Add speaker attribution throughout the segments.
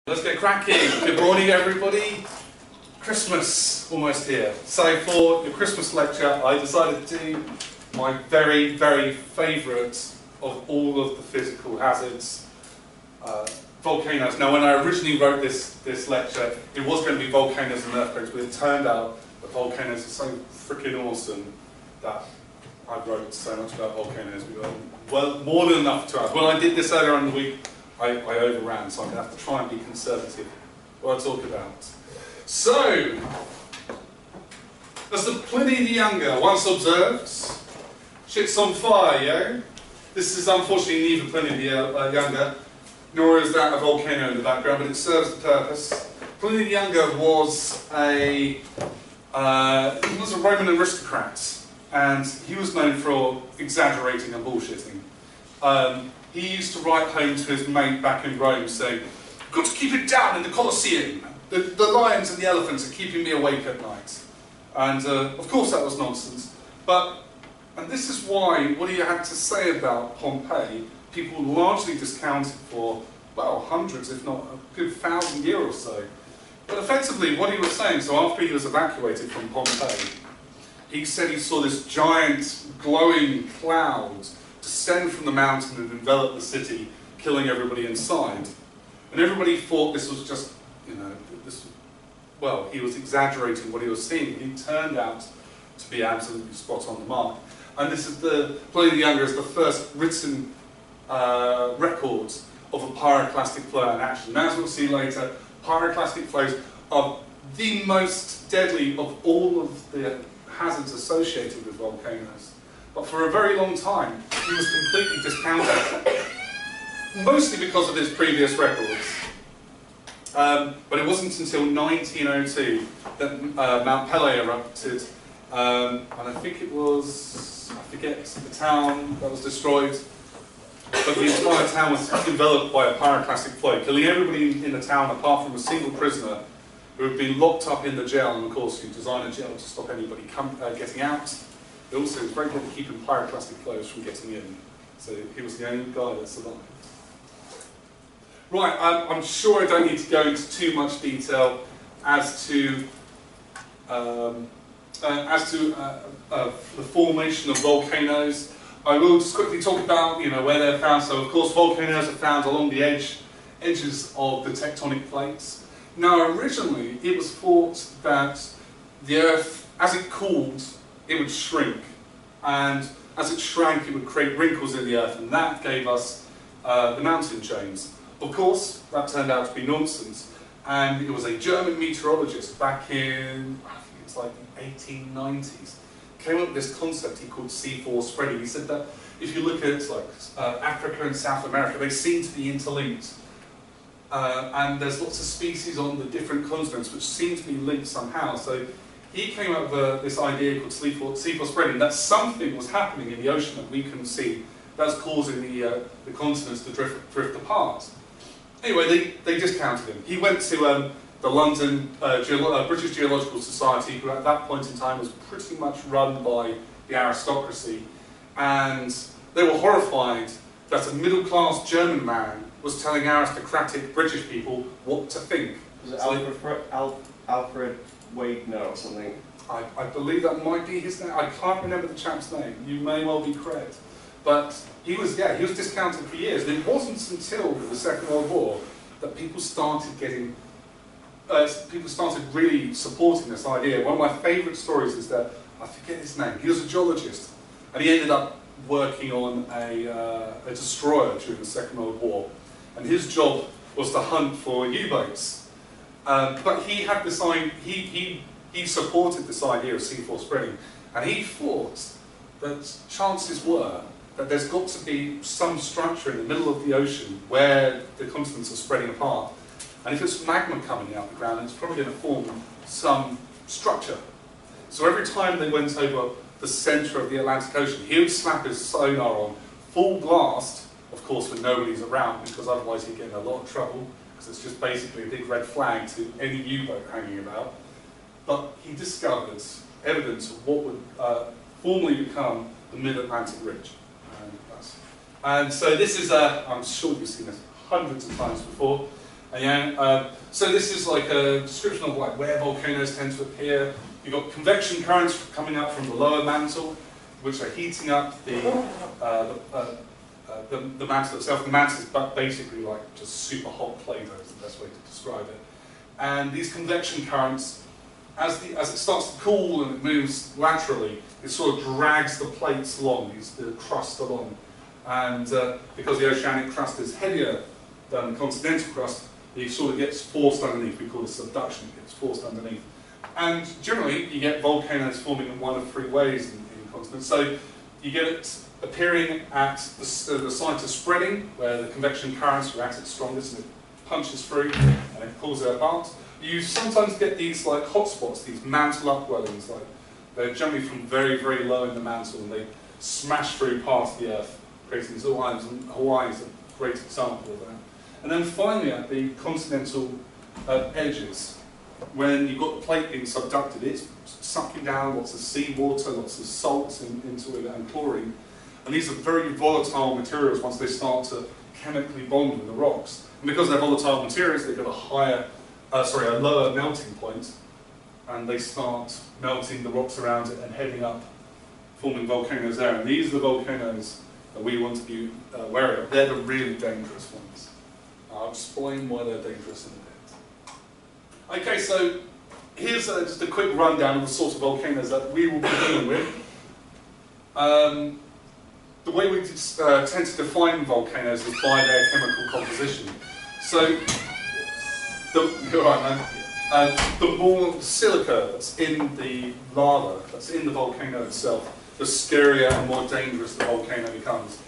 Speaker 1: Let's get cracking. Good morning, everybody. Christmas almost here. So for your Christmas lecture, I decided to do my very, very favourite of all of the physical hazards, volcanoes. Now, when I originally wrote this lecture, it was going to be volcanoes and earthquakes, but it turned out that volcanoes are so freaking awesome that I wrote so much about volcanoes. We got well more than enough to us. When I did this earlier in the week, I overran, so I'm going to have to try and be conservative what I talk about. So, as the Pliny the Younger once observed, shit's on fire, yo. This is unfortunately neither Pliny the Younger, nor is that a volcano in the background, but it serves the purpose. Pliny the Younger was a Roman aristocrat, and he was known for exaggerating and bullshitting. He used to write home to his mate back in Rome saying, "I've got to keep it down in the Colosseum. The lions and the elephants are keeping me awake at night." And of course that was nonsense. And this is why what he had to say about Pompeii, people largely discounted for, well, hundreds, if not a good 1,000 years or so. But effectively what he was saying, so after he was evacuated from Pompeii, he said he saw this giant glowing cloud descend from the mountain and envelop the city, killing everybody inside. And everybody thought this was just, well, he was exaggerating what he was seeing. He turned out to be absolutely spot on the mark. And this is Pliny the Younger is the first written record of a pyroclastic flow in action. And as we'll see later, pyroclastic flows are the most deadly of all of the hazards associated with volcanoes. But for a very long time, he was completely discounted, mostly because of his previous records. But it wasn't until 1902 that Mount Pelée erupted, and I think it was, I forget the town that was destroyed, but the entire town was enveloped by a pyroclastic flow, killing everybody in the town apart from a single prisoner who had been locked up in the jail, and of course you design a jail to stop anybody getting out. It also was very good at keeping pyroclastic flows from getting in, so he was the only guy that survived. Right, I'm sure I don't need to go into too much detail as to the formation of volcanoes. I will just quickly talk about where they're found. So of course volcanoes are found along the edges of the tectonic plates. Now originally it was thought that the Earth, as it cooled, it would shrink, and as it shrank it would create wrinkles in the Earth, and that gave us the mountain chains. Of course, that turned out to be nonsense, and it was a German meteorologist back in, I think it's like the 1890s, came up with this concept he called C4 spreading. He said that if you look at Africa and South America, they seem to be interlinked, and there's lots of species on the different continents which seem to be linked somehow. So he came up with this idea called C4 spreading, that something was happening in the ocean that we couldn't see that's causing the continents to drift apart. Anyway, they discounted him. He went to the London British Geological Society, who at that point in time was pretty much run by the aristocracy, and they were horrified that a middle-class German man was telling aristocratic British people what to think.
Speaker 2: Was it Alfred Waidner or something?
Speaker 1: I believe that might be his name. I can't remember the chap's name. You may well be correct. But he was discounted for years. And it wasn't until the Second World War that people started really supporting this idea. One of my favourite stories is that, I forget his name, he was a geologist, and he ended up working on a destroyer during the Second World War. And his job was to hunt for U-boats. But he had this idea, he supported this idea of C4 spreading, and he thought that chances were that there's got to be some structure in the middle of the ocean where the continents are spreading apart. And if it's magma coming out of the ground, it's probably going to form some structure. So every time they went over the centre of the Atlantic Ocean, he would slap his sonar on full blast, of course when nobody's around, because otherwise he'd get in a lot of trouble, because it's just basically a big red flag to any U-boat hanging about. But he discovered evidence of what would formerly become the Mid-Atlantic Ridge. And so this is I'm sure you've seen this hundreds of times before. And yeah, so this is like a description of like where volcanoes tend to appear. You've got convection currents coming up from the lower mantle, which are heating up the mantle itself. The mantle is basically like just super hot Play-Doh is the best way to describe it. And these convection currents, as it starts to cool and it moves laterally, it sort of drags the plates along, the crust along. And because the oceanic crust is heavier than the continental crust, it sort of gets forced underneath. We call it subduction, it gets forced underneath. And generally, you get volcanoes forming in one of three ways in continents. So you get it appearing at the site of spreading, where the convection currents are at its strongest and it punches through and it pulls it apart. You sometimes get these like hotspots, these mantle upwellings, like they're generally from very, very low in the mantle and they smash through past the Earth, creating these islands, and Hawaii is a great example of that. And then finally at the continental edges, when you've got the plate being subducted, it's sucking down lots of seawater, lots of salts into it and chlorine. And these are very volatile materials once they start to chemically bond with the rocks. And because they're volatile materials, they've got a lower melting point, and they start melting the rocks around it and heading up, forming volcanoes there. And these are the volcanoes that we want to be wary of. They're the really dangerous ones. I'll explain why they're dangerous in a bit. Okay, so here's just a quick rundown of the sort of volcanoes that we will be dealing with. The way we tend to define volcanoes is by their chemical composition. So, you're right, man. The more silica that's in the lava, that's in the volcano itself, the scarier and more dangerous the volcano becomes.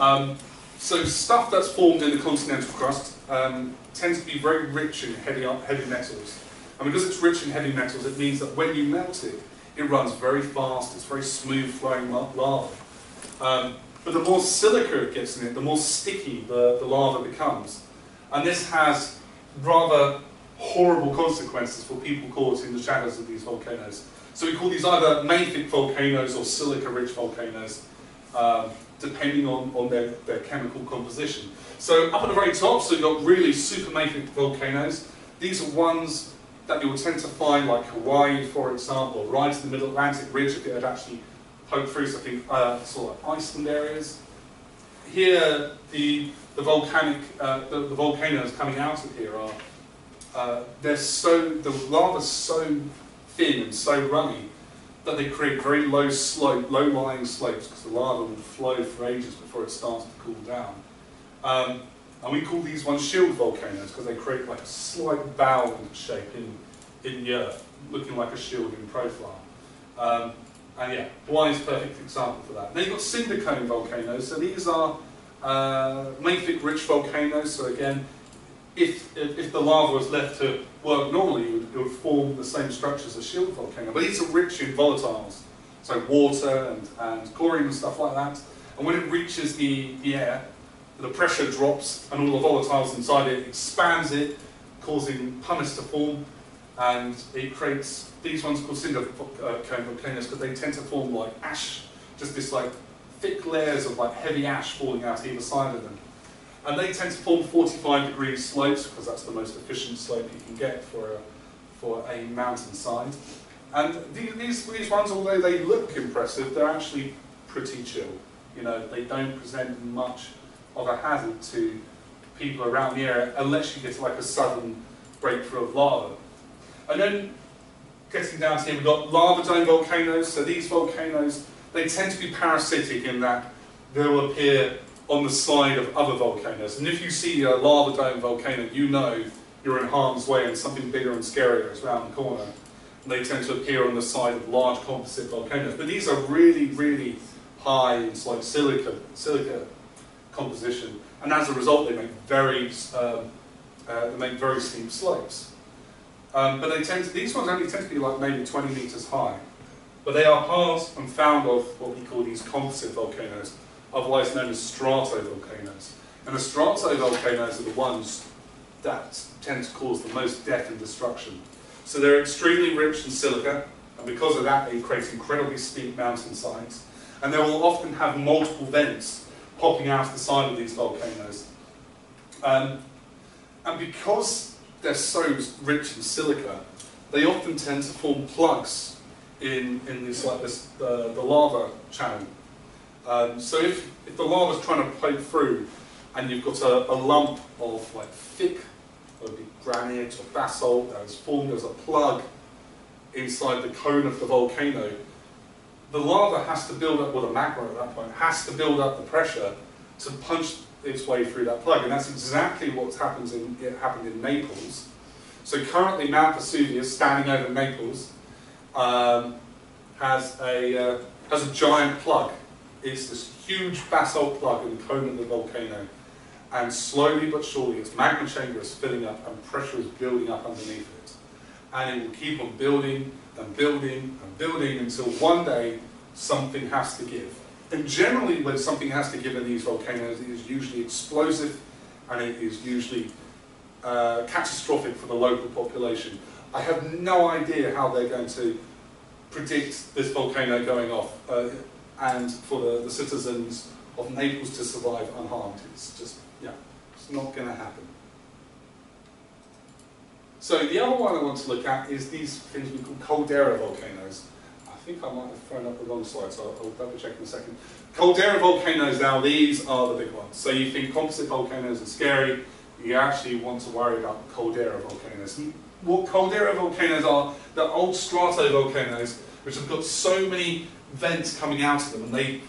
Speaker 1: So stuff that's formed in the continental crust tends to be very rich in heavy metals. And because it's rich in heavy metals, it means that when you melt it, it runs very fast, it's very smooth flowing lava. But the more silica it gets in it, the more sticky the lava becomes. And this has rather horrible consequences for people caught in the shadows of these volcanoes. So we call these either mafic volcanoes or silica-rich volcanoes, depending on their chemical composition. So up at the very top, so you've got really super mafic volcanoes. These are ones that you will tend to find like Hawaii, for example, right in the middle Atlantic ridge if it had actually poked through something sort of Iceland areas. Here, the volcanoes coming out of here are, the lava's so thin and so runny that they create very low-lying slopes because the lava will flow for ages before it starts to cool down. And we call these ones shield volcanoes because they create like a slight bow shape in the earth, looking like a shield in profile. And yeah, Hawaii is a perfect example for that. Then you've got cinder cone volcanoes. So these are mafic-rich volcanoes. So again, if the lava was left to work normally, it would form the same structure as a shield volcano. But these are rich in volatiles, so water and chlorine and stuff like that. And when it reaches the air, the pressure drops and all the volatiles inside it expands it, causing pumice to form, and it creates these ones called cinder cone volcanoes because they tend to form like ash, just this like thick layers of like heavy ash falling out either side of them. And they tend to form 45-degree slopes because that's the most efficient slope you can get for a mountainside. And these ones, although they look impressive, they're actually pretty chill. You know, they don't present much of a hazard to people around the area unless you get like a sudden breakthrough of lava. And then getting down to here, we've got lava dome volcanoes. So these volcanoes, they tend to be parasitic in that they will appear on the side of other volcanoes. And if you see a lava dome volcano, you know you're in harm's way and something bigger and scarier is around the corner. And they tend to appear on the side of large composite volcanoes. But these are really, really high in like silica composition. And as a result, they make very steep slopes. But these ones only tend to be like maybe 20 meters high. But they are part and found of what we call these composite volcanoes, otherwise known as stratovolcanoes. And the stratovolcanoes are the ones that tend to cause the most death and destruction. So they're extremely rich in silica, and because of that they create incredibly steep mountainsides. And they will often have multiple vents popping out of the side of these volcanoes. And because they're so rich in silica, they often tend to form plugs in this, like this, the lava channel. So if the lava's trying to poke through, and you've got a lump of like thick, whether it be granite or basalt that has formed as a plug inside the cone of the volcano, the lava has to build up, well, the magma at that point has to build up the pressure to punch its way through that plug, and that's exactly what happened in Naples. So currently, Mount Vesuvius, standing over Naples, has a giant plug. It's this huge basalt plug in the cone of the volcano, and slowly but surely, its magma chamber is filling up, and pressure is building up underneath it, and it will keep on building and building and building until one day something has to give. And generally, when something has to give in these volcanoes, it is usually explosive, and it is usually catastrophic for the local population. I have no idea how they're going to predict this volcano going off, and for the citizens of Naples to survive unharmed. It's just, yeah, it's not going to happen. So the other one I want to look at is these things we call caldera volcanoes. I think I might have thrown up the wrong slide, so I'll double check in a second. Caldera volcanoes, now these are the big ones. So you think composite volcanoes are scary, you actually want to worry about caldera volcanoes. And what caldera volcanoes are, they're old stratovolcanoes which have got so many vents coming out of them, and they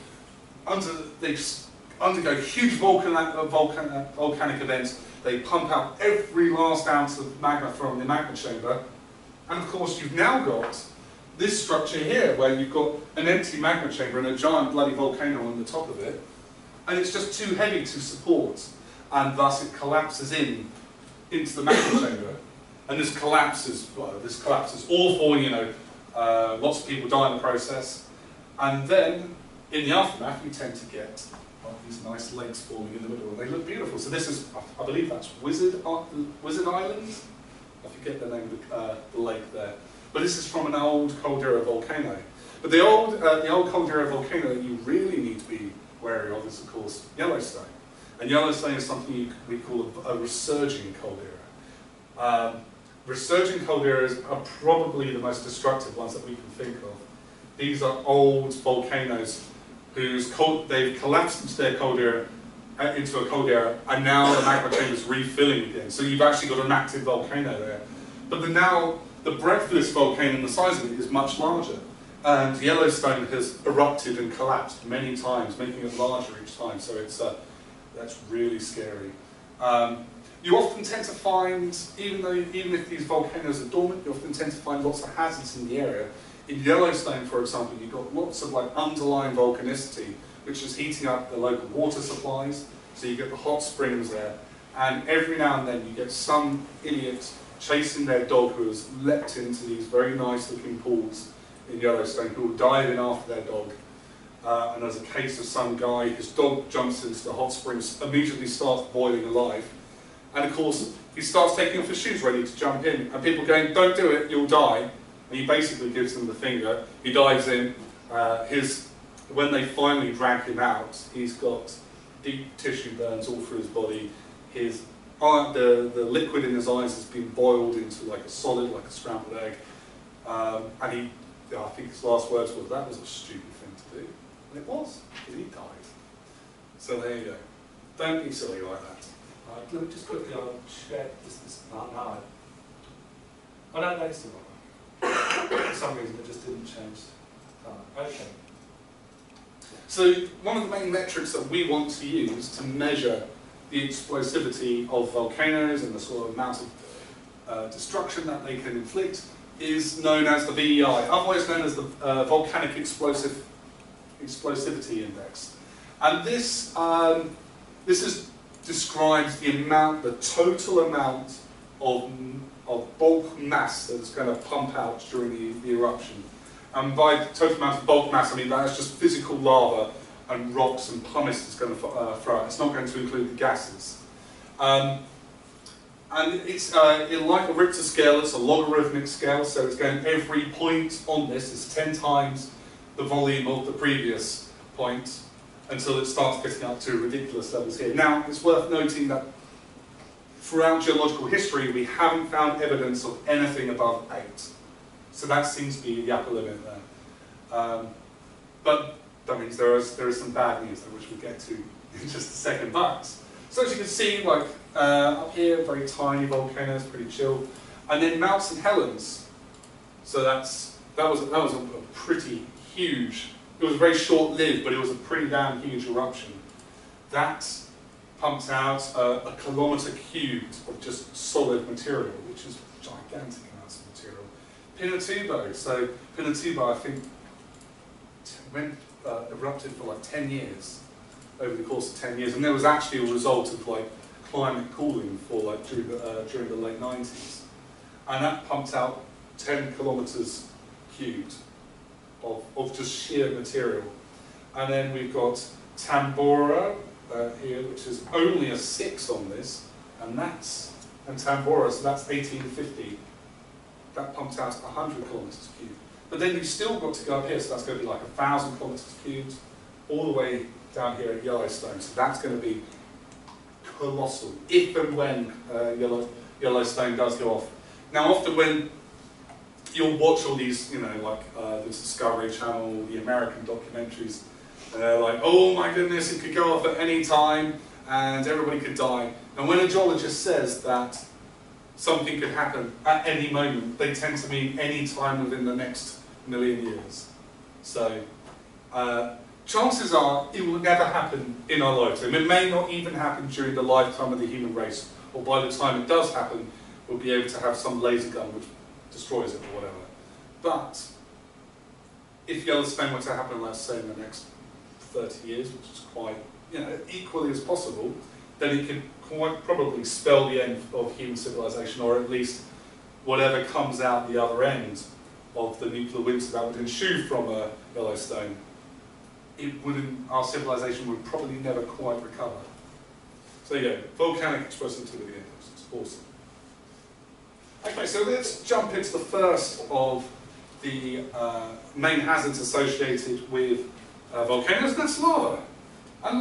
Speaker 1: undergo huge volcanic events. They pump out every last ounce of magma from the magma chamber, and of course you've now got this structure here where you've got an empty magma chamber and a giant bloody volcano on the top of it, and it's just too heavy to support, and thus it collapses into the magma chamber. And this collapses awful, you know, lots of people die in the process, and then in the aftermath you tend to get these nice lakes forming in the middle, and they look beautiful. So this is, I believe that's Wizard Island. I forget the name of the lake there. But this is from an old caldera volcano. But the old caldera volcano that you really need to be wary of is, of course, Yellowstone. And Yellowstone is something we call a resurging caldera. Resurging calderas are probably the most destructive ones that we can think of. These are old volcanoes they've collapsed into their caldera, into a caldera, and now the magma chamber is refilling again. So you've actually got an active volcano there. But now the breadth of this volcano and the size of it is much larger. And Yellowstone has erupted and collapsed many times, making it larger each time. So that's really scary. You often tend to find, even if these volcanoes are dormant, you often tend to find lots of hazards in the area. In Yellowstone, for example, you've got lots of underlying volcanicity, which is heating up the local water supplies. So you get the hot springs there, and every now and then you get some idiot chasing their dog who has leapt into these very nice-looking pools in Yellowstone, who will dive in after their dog. And there's a case of some guy, his dog jumps into the hot springs, immediately starts boiling alive. And of course, he starts taking off his shoes ready to jump in, and people going, "Don't do it, you'll die." And he basically gives them the finger. He dives in. When they finally drag him out, he's got deep tissue burns all through his body. The liquid in his eyes has been boiled into like a solid, like a scrambled egg. And I think his last words were, "That was a stupid thing to do." And it was, because he died. So there you go. Don't be silly like that. Right, let me just quickly check this. No. Oh no, it's still wrong. For some reason it just didn't change. Okay. So one of the main metrics that we want to use to measure the explosivity of volcanoes and the sort of amount of destruction that they can inflict is known as the VEI, otherwise known as the Volcanic Explosivity Index. And this describes the total amount of bulk mass that's going to pump out during the eruption. And by total amount of bulk mass, I mean that's just physical lava and rocks and pumice that's going to throw out. It's not going to include the gases. And it's like a Richter scale, it's a logarithmic scale, so it's going every point on this is 10 times the volume of the previous point until it starts getting up to ridiculous levels here. Now, it's worth noting that throughout geological history, we haven't found evidence of anything above 8. So that seems to be the upper limit there. But that means there is some bad news there, which we'll get to in just a second. But, so as you can see, like up here, very tiny volcanoes, pretty chill. And then Mount St. Helens. So that was a pretty huge, it was very short-lived, but it was a pretty damn huge eruption. That pumped out a kilometre cubed of just solid material, which is gigantic amounts of material. Pinatubo, so Pinatubo I think erupted for like 10 years, over the course of 10 years, and there was actually a result of like climate cooling for like during the late 90s. And that pumped out 10 kilometres cubed of just sheer material. And then we've got Tambora here, which is only a 6 on this, and Tambora, so that's 1850. That pumped out 100 kilometres cubed. But then you've still got to go up here, so that's going to be like 1,000 kilometres cubed, all the way down here at Yellowstone. So that's going to be colossal, if and when Yellowstone does go off. Now, often when you'll watch all these, you know, like the Discovery Channel, the American documentaries, they're like, oh my goodness, it could go off at any time, and everybody could die. And when a geologist says that something could happen at any moment, they tend to mean any time within the next million years. So, chances are it will never happen in our lifetime. It may not even happen during the lifetime of the human race, or by the time it does happen, we'll be able to have some laser gun which destroys it or whatever. But if Yellowstone were to happen, let's say in the next 30 years, which is quite, you know, equally as possible, then it could quite probably spell the end of human civilization, or at least whatever comes out the other end of the nuclear winter that would ensue from Yellowstone. Our civilization would probably never quite recover. So yeah, volcanic explosive activity index, it's awesome. Okay, so let's jump into the first of the main hazards associated with volcanoes, and that's lava. And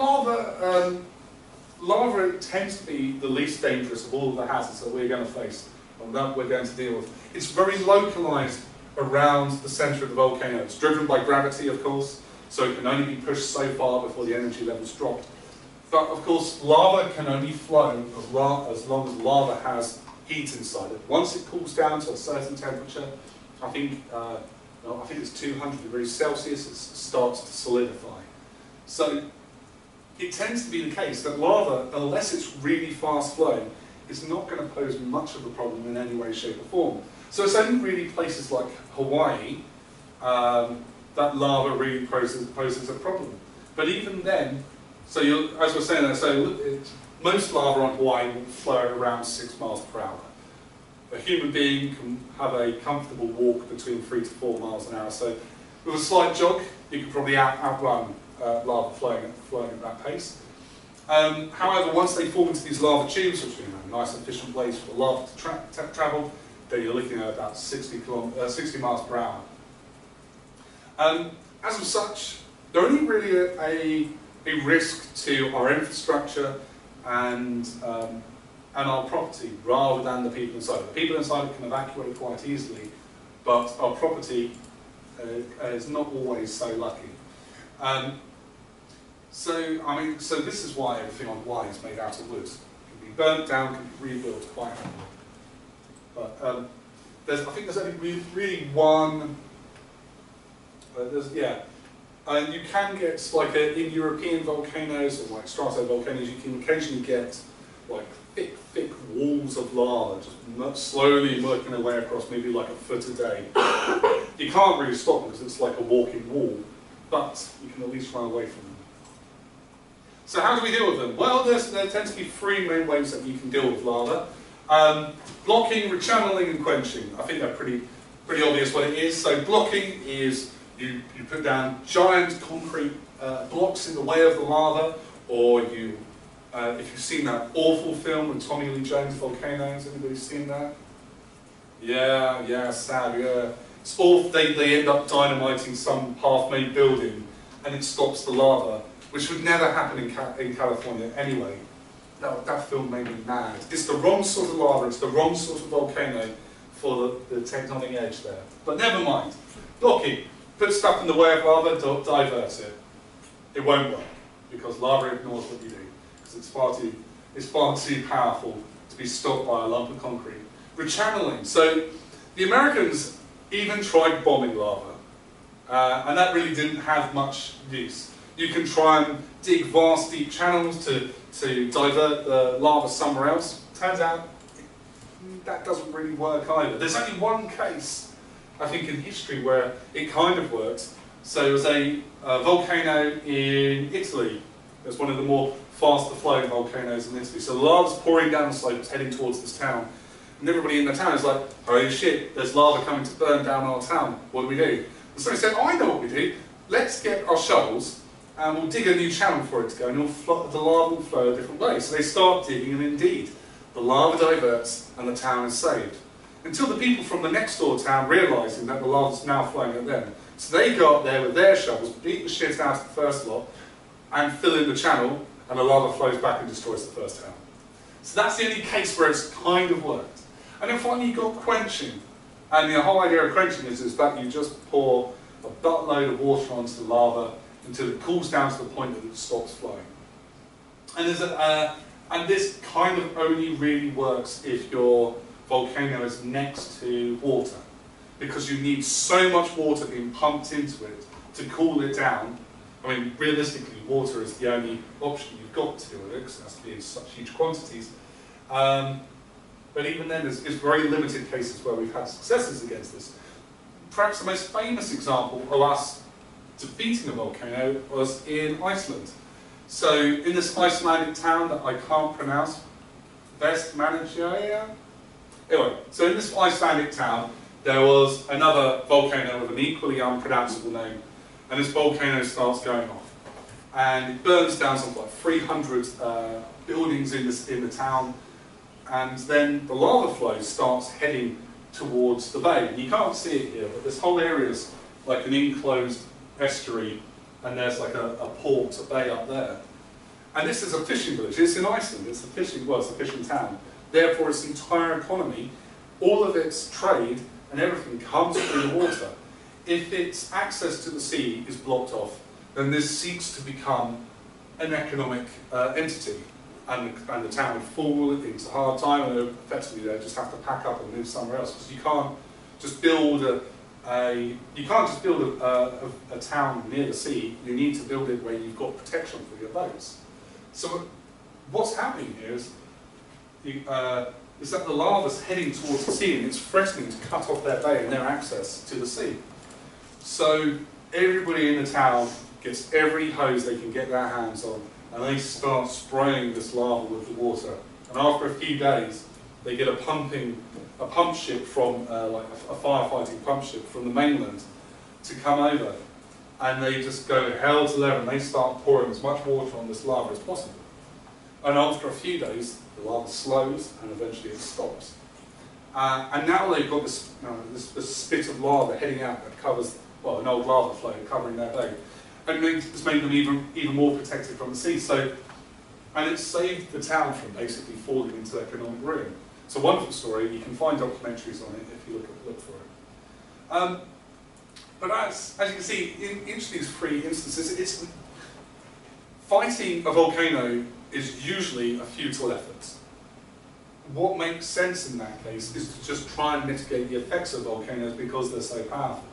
Speaker 1: lava tends to be the least dangerous of all of the hazards that we're going to face, and that we're going to deal with. It's very localized around the center of the volcano. It's driven by gravity, of course, so it can only be pushed so far before the energy levels drop. But of course, lava can only flow as long as lava has heat inside it. Once it cools down to a certain temperature, I think it's 200 degrees Celsius, it starts to solidify. So it tends to be the case that lava, unless it's really fast flowing, is not going to pose much of a problem in any way, shape or form. So it's only really places like Hawaii that lava really poses a problem. But even then, so as we're saying there, most lava on Hawaii will flow around 6 miles per hour. A human being can have a comfortable walk between 3 to 4 miles an hour. So with a slight jog, you can probably outrun lava flowing at that pace. However, once they form into these lava tubes, which are nice efficient ways for the lava to travel, then you're looking at about 60 miles per hour. As of such, they're only really a risk to our infrastructure and our property, rather than the people inside. The people inside can evacuate quite easily, but our property is not always so lucky. So this is why everything on Hawaii is made out of wood. It can be burnt down, can be rebuilt quite happily. But I think there's only really one. You can get, like in European volcanoes or like stratovolcanoes, you can occasionally get like thick walls of lava just slowly working their way across, maybe like a foot a day. You can't really stop them because it's like a walking wall, but you can at least run away from them. So how do we deal with them? Well, there tend to be 3 main ways that you can deal with lava. Blocking, rechanneling and quenching. I think they're pretty obvious what it is. So blocking is you put down giant concrete blocks in the way of the lava, or if you've seen that awful film with Tommy Lee Jones, Volcanoes, anybody seen that? Yeah, sad, yeah. It's awful. They end up dynamiting some half-made building, and it stops the lava, which would never happen in California anyway. that film made me mad. It's the wrong sort of lava, it's the wrong sort of volcano for the tectonic edge there. But never mind. Blocky, put stuff in the way of lava, divert it. It won't work, because lava ignores what you do, because it's far too powerful to be stopped by a lump of concrete. Rechanneling. So the Americans even tried bombing lava, and that really didn't have much use. You can try and dig vast, deep channels to divert the lava somewhere else. Turns out that doesn't really work either. There's only one case, I think, in history where it kind of worked. So it was a volcano in Italy. It was one of the more faster flowing volcanoes in Italy. So the lava's pouring down the slopes, heading towards this town. And everybody in the town is like, holy shit, there's lava coming to burn down our town. What do we do? And so he said, I know what we do. Let's get our shovels and we'll dig a new channel for it to go, and the lava will flow a different way. So they start digging, and indeed, the lava diverts and the town is saved. Until the people from the next door town realising that the lava's now flowing at them. So they go up there with their shovels, beat the shit out of the first lot, and fill in the channel, and the lava flows back and destroys the first town. So that's the only case where it's kind of worked. And then finally you've got quenching. And the whole idea of quenching is that you just pour a buttload of water onto the lava until it cools down to the point that it stops flowing. And, and this kind of only really works if your volcano is next to water, because you need so much water being pumped into it to cool it down. I mean, realistically, water is the only option you've got to do with it, because it has to be in such huge quantities. But even then, there's very limited cases where we've had successes against this. Perhaps the most famous example of us defeating a volcano was in Iceland. So in this Icelandic town that I can't pronounce, Vestmannaeyjar? Anyway, so in this Icelandic town, there was another volcano with an equally unpronounceable name, and this volcano starts going off. And it burns down something like 300 buildings in the town, and then the lava flow starts heading towards the bay. And you can't see it here, but this whole area is like an enclosed estuary, and there's like a port, a bay up there. And this is a fishing village. It's in Iceland. It's a fishing town. Therefore, its entire economy, all of its trade and everything comes through the water. If its access to the sea is blocked off, then this seeks to become an economic entity, and the town would fall into hard time, and effectively they just have to pack up and move somewhere else, because you can't just build a town near the sea. You need to build it where you've got protection for your boats. So what's happening here is that the lava's heading towards the sea, and it's threatening to cut off their bay and their access to the sea. So everybody in the town gets every hose they can get their hands on, and they start spraying this lava with the water. And after a few days, they get a pump ship from, like a firefighting pump ship from the mainland to come over. And they just go hell to leather, and they start pouring as much water on this lava as possible. And after a few days, the lava slows, and eventually it stops. And now they've got this spit of lava heading out that covers, well, an old lava flow covering their bay. And it's made them even more protected from the sea. So, and it's saved the town from basically falling into economic ruin. It's a wonderful story. You can find documentaries on it if you look for it. But as you can see, in each of these three instances, fighting a volcano is usually a futile effort. What makes sense in that case is to just try and mitigate the effects of volcanoes because they're so powerful.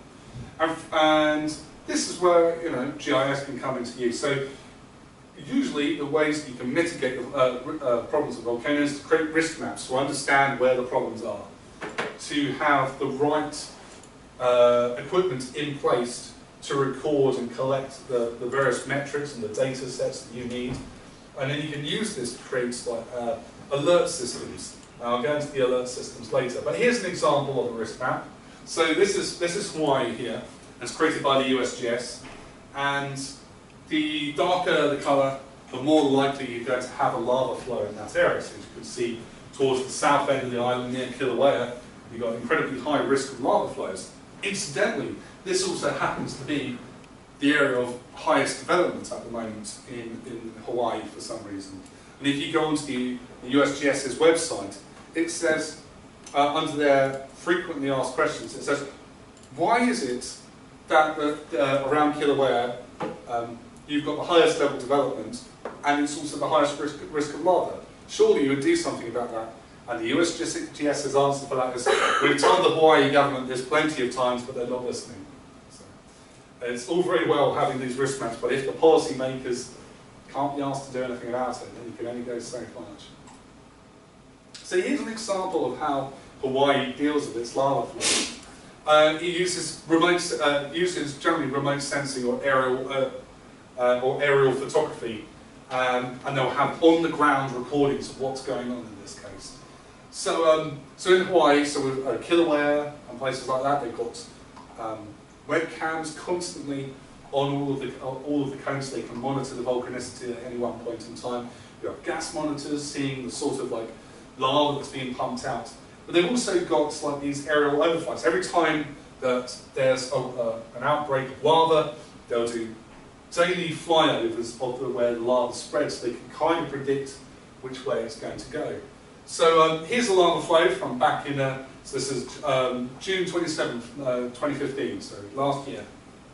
Speaker 1: And this is where GIS can come into use. So usually the ways you can mitigate the problems of volcanoes is to create risk maps to understand where the problems are, to have the right equipment in place to record and collect the various metrics and the data sets that you need, and then you can use this to create like alert systems. I'll go into the alert systems later, but here's an example of a risk map. So this is Hawaii here. It's created by the USGS, and the darker the colour, the more likely you're going to have a lava flow in that area. So as you can see, towards the south end of the island near Kilauea, you've got incredibly high risk of lava flows. Incidentally, this also happens to be the area of highest development at the moment in Hawaii for some reason. And if you go onto the USGS's website, it says, under their frequently asked questions, it says, why is it that around Kilauea you've got the highest level development and it's also the highest risk of lava? Surely you would do something about that. And the USGS's answer for that is, we've told the Hawaii government this plenty of times, but they're not listening. So, it's all very well having these risk maps, but if the policymakers can't be asked to do anything about it, then you can only go so much. So here's an example of how Hawaii deals with its lava flow. It uses generally remote sensing or aerial photography, and they'll have on-the-ground recordings of what's going on in this case. So in Hawaii, so with Kilauea and places like that, they've got webcams constantly on all of the cones. They can monitor the volcanicity at any one point in time. You have gas monitors seeing the sort of like lava that's being pumped out. But they've also got like these aerial overflights. Every time that there's an outbreak of lava, they'll do daily flyovers of where the lava spreads, so they can kind of predict which way it's going to go. So here's a lava flow from back in, so this is June 27th, 2015, so last year.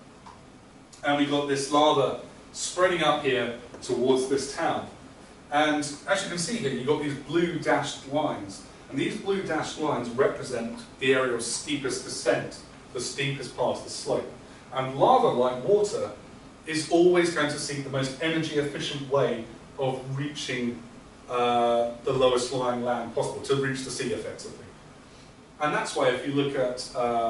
Speaker 1: And we got this lava spreading up here towards this town. And as you can see here, you've got these blue dashed lines. And these blue dashed lines represent the area of steepest descent, the steepest part of the slope. And lava, like water, is always going to seek the most energy efficient way of reaching the lowest lying land possible, to reach the sea effectively. And that's why if you look at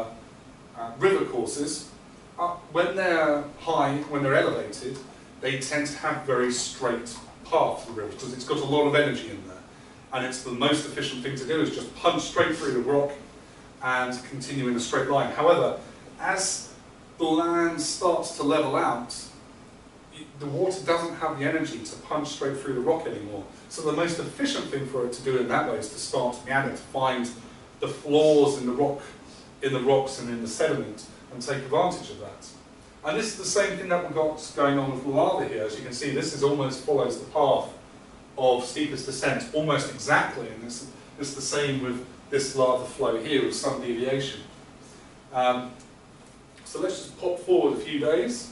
Speaker 1: river courses, when they're high, when they're elevated, they tend to have very straight paths to the river because it's got a lot of energy in there. And it's the most efficient thing to do is just punch straight through the rock and continue in a straight line. However, as the land starts to level out, the water doesn't have the energy to punch straight through the rock anymore. So the most efficient thing for it to do in that way is to start to meander, to find the flaws in the rock, in the rocks and in the sediment, and take advantage of that. And this is the same thing that we've got going on with lava here. As you can see, this is almost follows the path of steepest descent, almost exactly, and it's the same with this lava flow here with some deviation. So let's just pop forward a few days.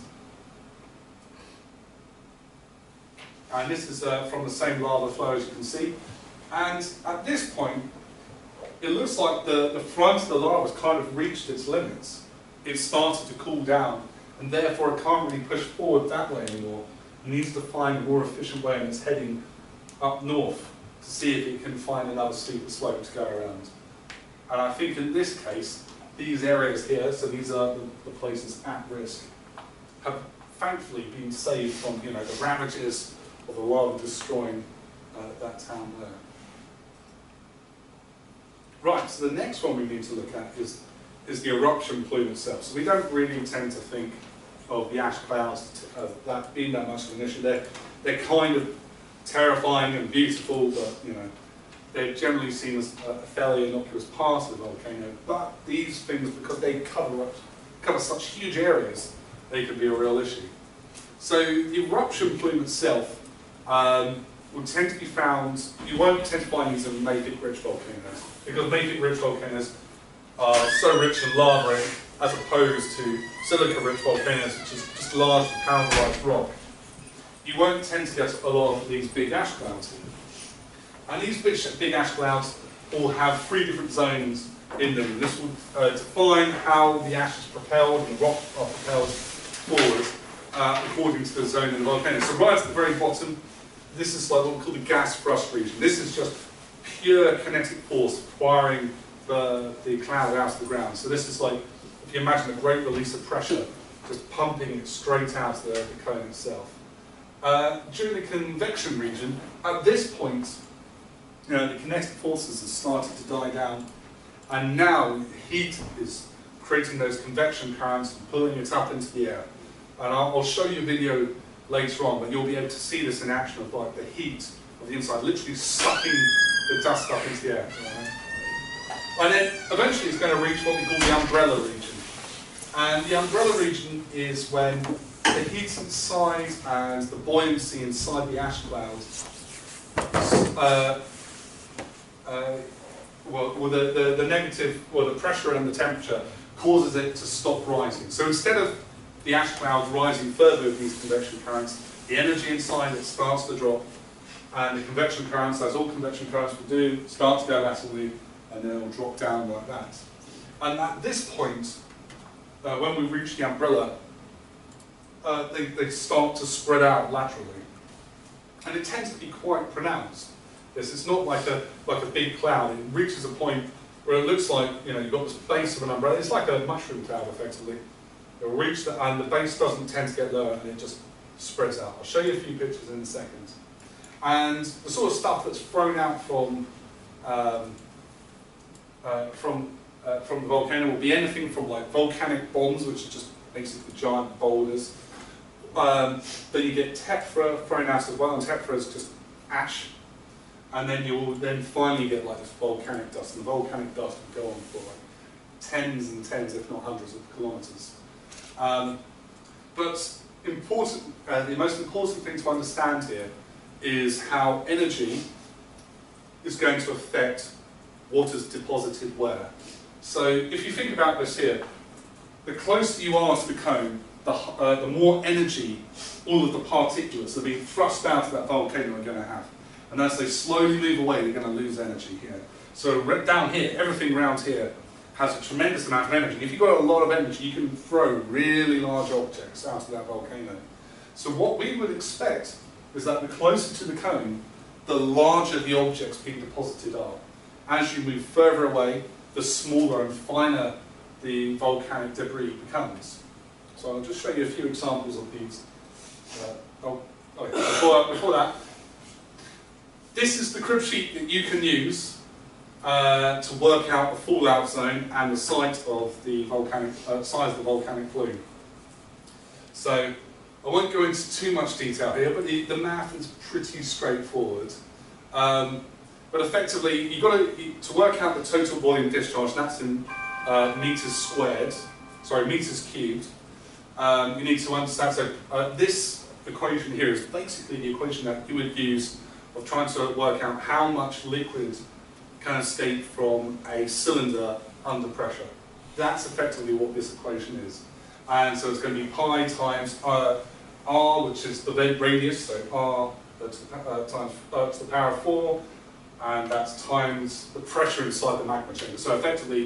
Speaker 1: And this is from the same lava flow, as you can see. And at this point, it looks like the front of the lava has kind of reached its limits. It's started to cool down, and therefore it can't really push forward that way anymore. It needs to find a more efficient way, and it's heading up north to see if it can find another steeper slope to go around. And I think in this case, these areas here, so these are the places at risk, have thankfully been saved from the ravages of the lava destroying that town there. Right, so the next one we need to look at is the eruption plume itself. So we don't really tend to think of the ash clouds that being that much of an issue. They're kind of terrifying and beautiful, but they're generally seen as a fairly innocuous part of the volcano. But these things, because they cover such huge areas, they can be a real issue. So the eruption plume itself will tend to be found, you won't tend to find these in mafic-rich volcanoes, because mafic-rich volcanoes are so rich in lava as opposed to silica-rich volcanoes, which is just large powderized rock. You won't tend to get a lot of these big ash clouds here. And these big ash clouds all have 3 different zones in them. This will define how the ash is propelled and rock are propelled forward according to the zone in the volcano. So right at the very bottom, this is like what we call the gas thrust region. This is just pure kinetic force firing the cloud out of the ground. So this is like, if you imagine a great release of pressure, just pumping it straight out of the cone itself. During the convection region, at this point, the kinetic forces have started to die down, and now heat is creating those convection currents and pulling it up into the air. And I'll show you a video later on, but you'll be able to see this in action of like the heat of the inside, literally sucking the dust up into the air. And then eventually it's going to reach what we call the umbrella region. And the umbrella region is when the heat inside and the buoyancy inside the ash clouds the negative, well, the pressure and the temperature causes it to stop rising. So instead of the ash cloud rising further with these convection currents, the energy inside it starts to drop, and the convection currents, as all convection currents will do, start to go laterally, and then it'll drop down like that. And at this point, when we reach the umbrella, they start to spread out laterally. And it tends to be quite pronounced. It's not like a big cloud. It reaches a point where it looks like, you know, you've got this base of an umbrella. It's like a mushroom cloud, effectively. It'll reach and the base doesn't tend to get lower, and it just spreads out. I'll show you a few pictures in a second. And the sort of stuff that's thrown out from the volcano will be anything from like volcanic bombs, which are just basically giant boulders. Then you get tephra thrown out as well, and tephra is just ash. And then you'll then finally get like this volcanic dust, and the volcanic dust will go on for like tens and tens, if not hundreds of kilometers. But the most important thing to understand here is how energy is going to affect what is deposited where. So if you think about this here, the closer you are to the cone, the more energy all of the particulates that are being thrust out of that volcano are going to have. And as they slowly move away, they're going to lose energy here. So down here, everything around here has a tremendous amount of energy. If you've got a lot of energy, you can throw really large objects out of that volcano. So what we would expect is that the closer to the cone, the larger the objects being deposited are. As you move further away, the smaller and finer the volcanic debris becomes. So I'll just show you a few examples of these. Before that, this is the crib sheet that you can use to work out the fallout zone and the site of the volcanic size of the volcanic plume. So I won't go into too much detail here, but the math is pretty straightforward. But effectively, you've got to work out the total volume discharge, and that's in meters cubed. You need to understand, so this equation here is basically the equation that you would use of trying to work out how much liquid can escape from a cylinder under pressure. That's effectively what this equation is. And so it's going to be pi times r, which is the vent radius, so r times to the power of 4, and that's times the pressure inside the magma chamber. So effectively,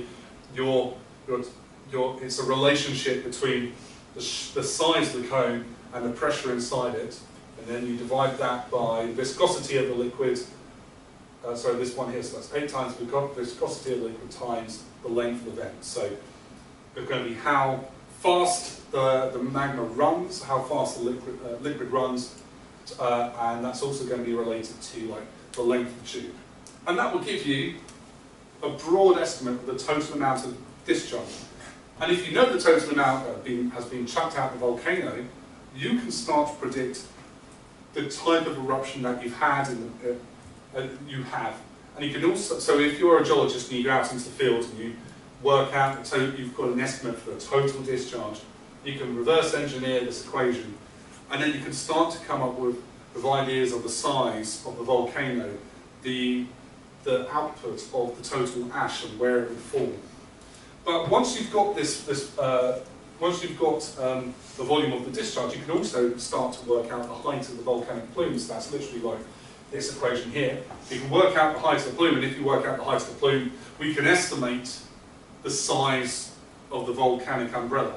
Speaker 1: it's a relationship between the size of the cone and the pressure inside it, and then you divide that by viscosity of the liquid. So this one here, so that's 8 times the viscosity of the liquid times the length of the vent. So it's going to be how fast the magma runs, how fast the liquid runs, and that's also going to be related to like the length of the tube. And that will give you a broad estimate of the total amount of discharge. And if you know the total amount that has been chucked out of the volcano, you can start to predict the type of eruption that you've had and you can also, so if you're a geologist and you go out into the field and you work out you've got an estimate for the total discharge, you can reverse engineer this equation, and then you can start to come up with ideas of the size of the volcano, the output of the total ash and where it would fall. But once you've got once you've got the volume of the discharge, you can also start to work out the height of the volcanic plumes. That's literally like this equation here. You can work out the height of the plume, and if you work out the height of the plume, we can estimate the size of the volcanic umbrella.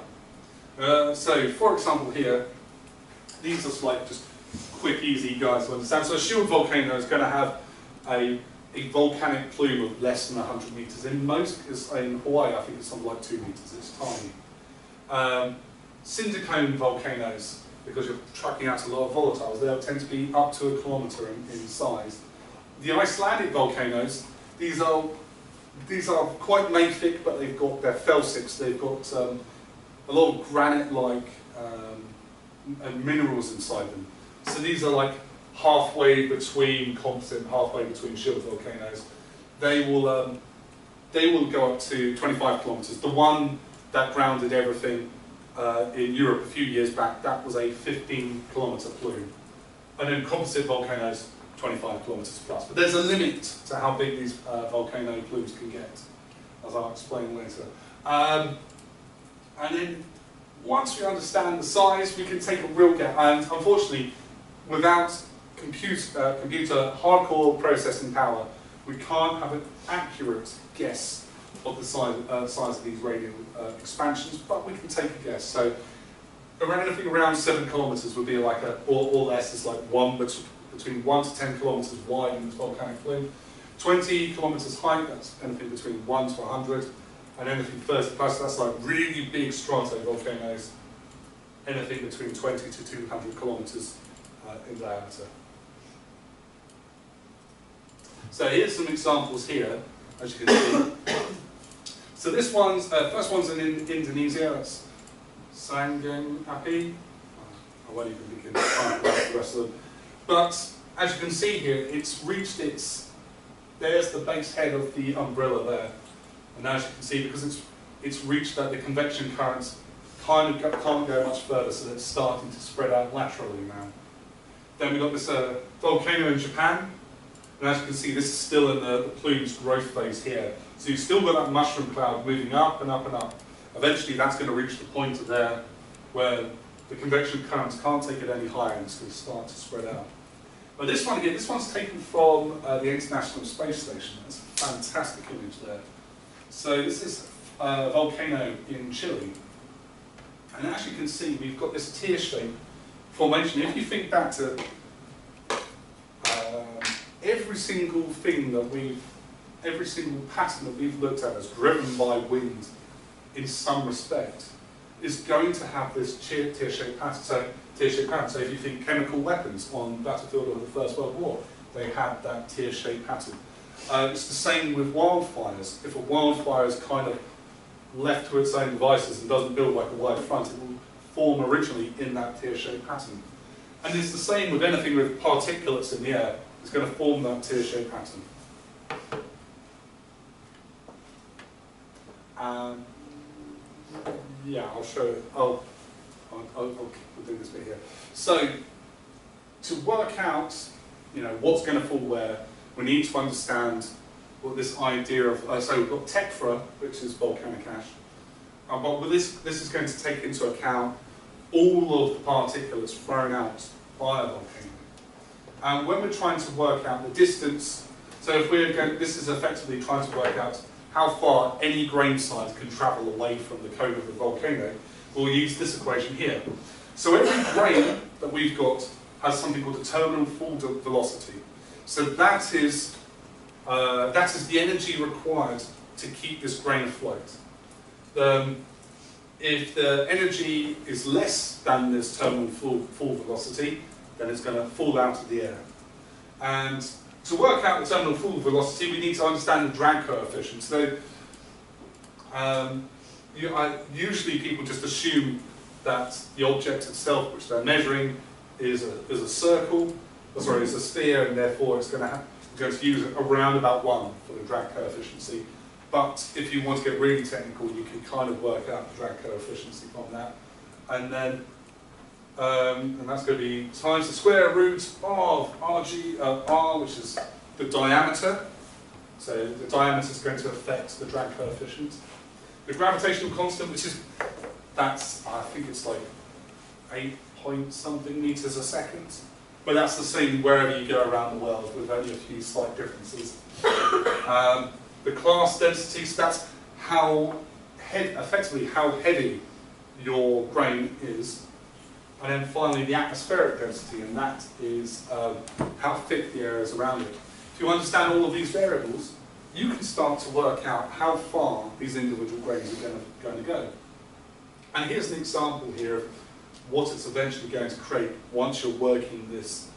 Speaker 1: So, for example, here, these are like just quick, easy guys to understand. So, a shield volcano is going to have a volcanic plume of less than 100 meters. In Hawaii, I think it's something like 2 meters. It's tiny. Cinder cone volcanoes, because you're trucking out a lot of volatiles, they'll tend to be up to 1 kilometer in size. The Icelandic volcanoes, these are quite mafic, but they've got their felsics. They've got a lot of granite-like and minerals inside them. So these are like halfway between composite, halfway between shield volcanoes. They will go up to 25 kilometers. The one that grounded everything in Europe a few years back, that was a 15-kilometer plume. And then composite volcanoes, 25 kilometers plus. But there's a limit to how big these volcano plumes can get, as I'll explain later. And then once we understand the size, we can take a real guess. And unfortunately, without computer hardcore processing power, we can't have an accurate guess of the size of these radial expansions, but we can take a guess. So anything around 7 kilometers would be like or less is like between 1 to 10 kilometers wide in this volcanic plume. 20 kilometers height, that's anything between 1 to 100. And anything 30 plus, that's like really big stratovolcanoes, anything between 20 to 200 kilometers in diameter. So here's some examples here, as you can see. So this one's, first one's in Indonesia, that's Sangeng Api. I won't even begin to try and pronounce the rest of them. But as you can see here, it's reached there's the base head of the umbrella there. And as you can see, because it's reached that, the convection currents can't go much further, so it's starting to spread out laterally now. Then we've got this volcano in Japan. And as you can see, this is still in the plume's growth phase here. So you've still got that mushroom cloud moving up and up and up. Eventually that's going to reach the point of there where the convection currents can't take it any higher and it's going to start to spread out. But this one again, this one's taken from the International Space Station. That's a fantastic image there. So this is a volcano in Chile. And as you can see, we've got this tear-shaped formation. If you think back to every single pattern that we've looked at as driven by wind in some respect is going to have this tear-shaped pattern. So if you think chemical weapons on the battlefield of the First World War, they had that tear-shaped pattern. It's the same with wildfires. If a wildfire is kind of left to its own devices and doesn't build like a wide front, it will form originally in that tear-shaped pattern. And it's the same with anything with particulates in the air. It's going to form that tear-shaped pattern. Yeah, I'll show it. I'll do this bit here. So, to work out, what's going to fall where, we need to understand what this idea of. So we've got tephra, which is volcanic ash. But with this is going to take into account all of the particulates thrown out by a volcano. And when we're trying to work out the distance, so if we're going, this is effectively trying to work out how far any grain size can travel away from the cone of the volcano, we'll use this equation here. So every grain that we've got has something called a terminal fall velocity. So that is the energy required to keep this grain afloat. If the energy is less than this terminal fall velocity, then it's going to fall out of the air. And to work out the terminal fall velocity, we need to understand the drag coefficient. So usually people just assume that the object itself, which they're measuring, is a circle, is a sphere, and therefore it's going to use around about 1 for the drag coefficient. But if you want to get really technical, you can kind of work out the drag coefficient from that. And then and that's going to be times the square root of R, which is the diameter. So the diameter is going to affect the drag coefficient. The gravitational constant, which is, I think it's like 8 point something meters a second. But that's the same wherever you go around the world, with only a few slight differences. The class density, so that's effectively how heavy your grain is. And then finally the atmospheric density, and that is how thick the air is around it. If you understand all of these variables, you can start to work out how far these individual grains are going to go. And here's an example here of what it's eventually going to create once you're working this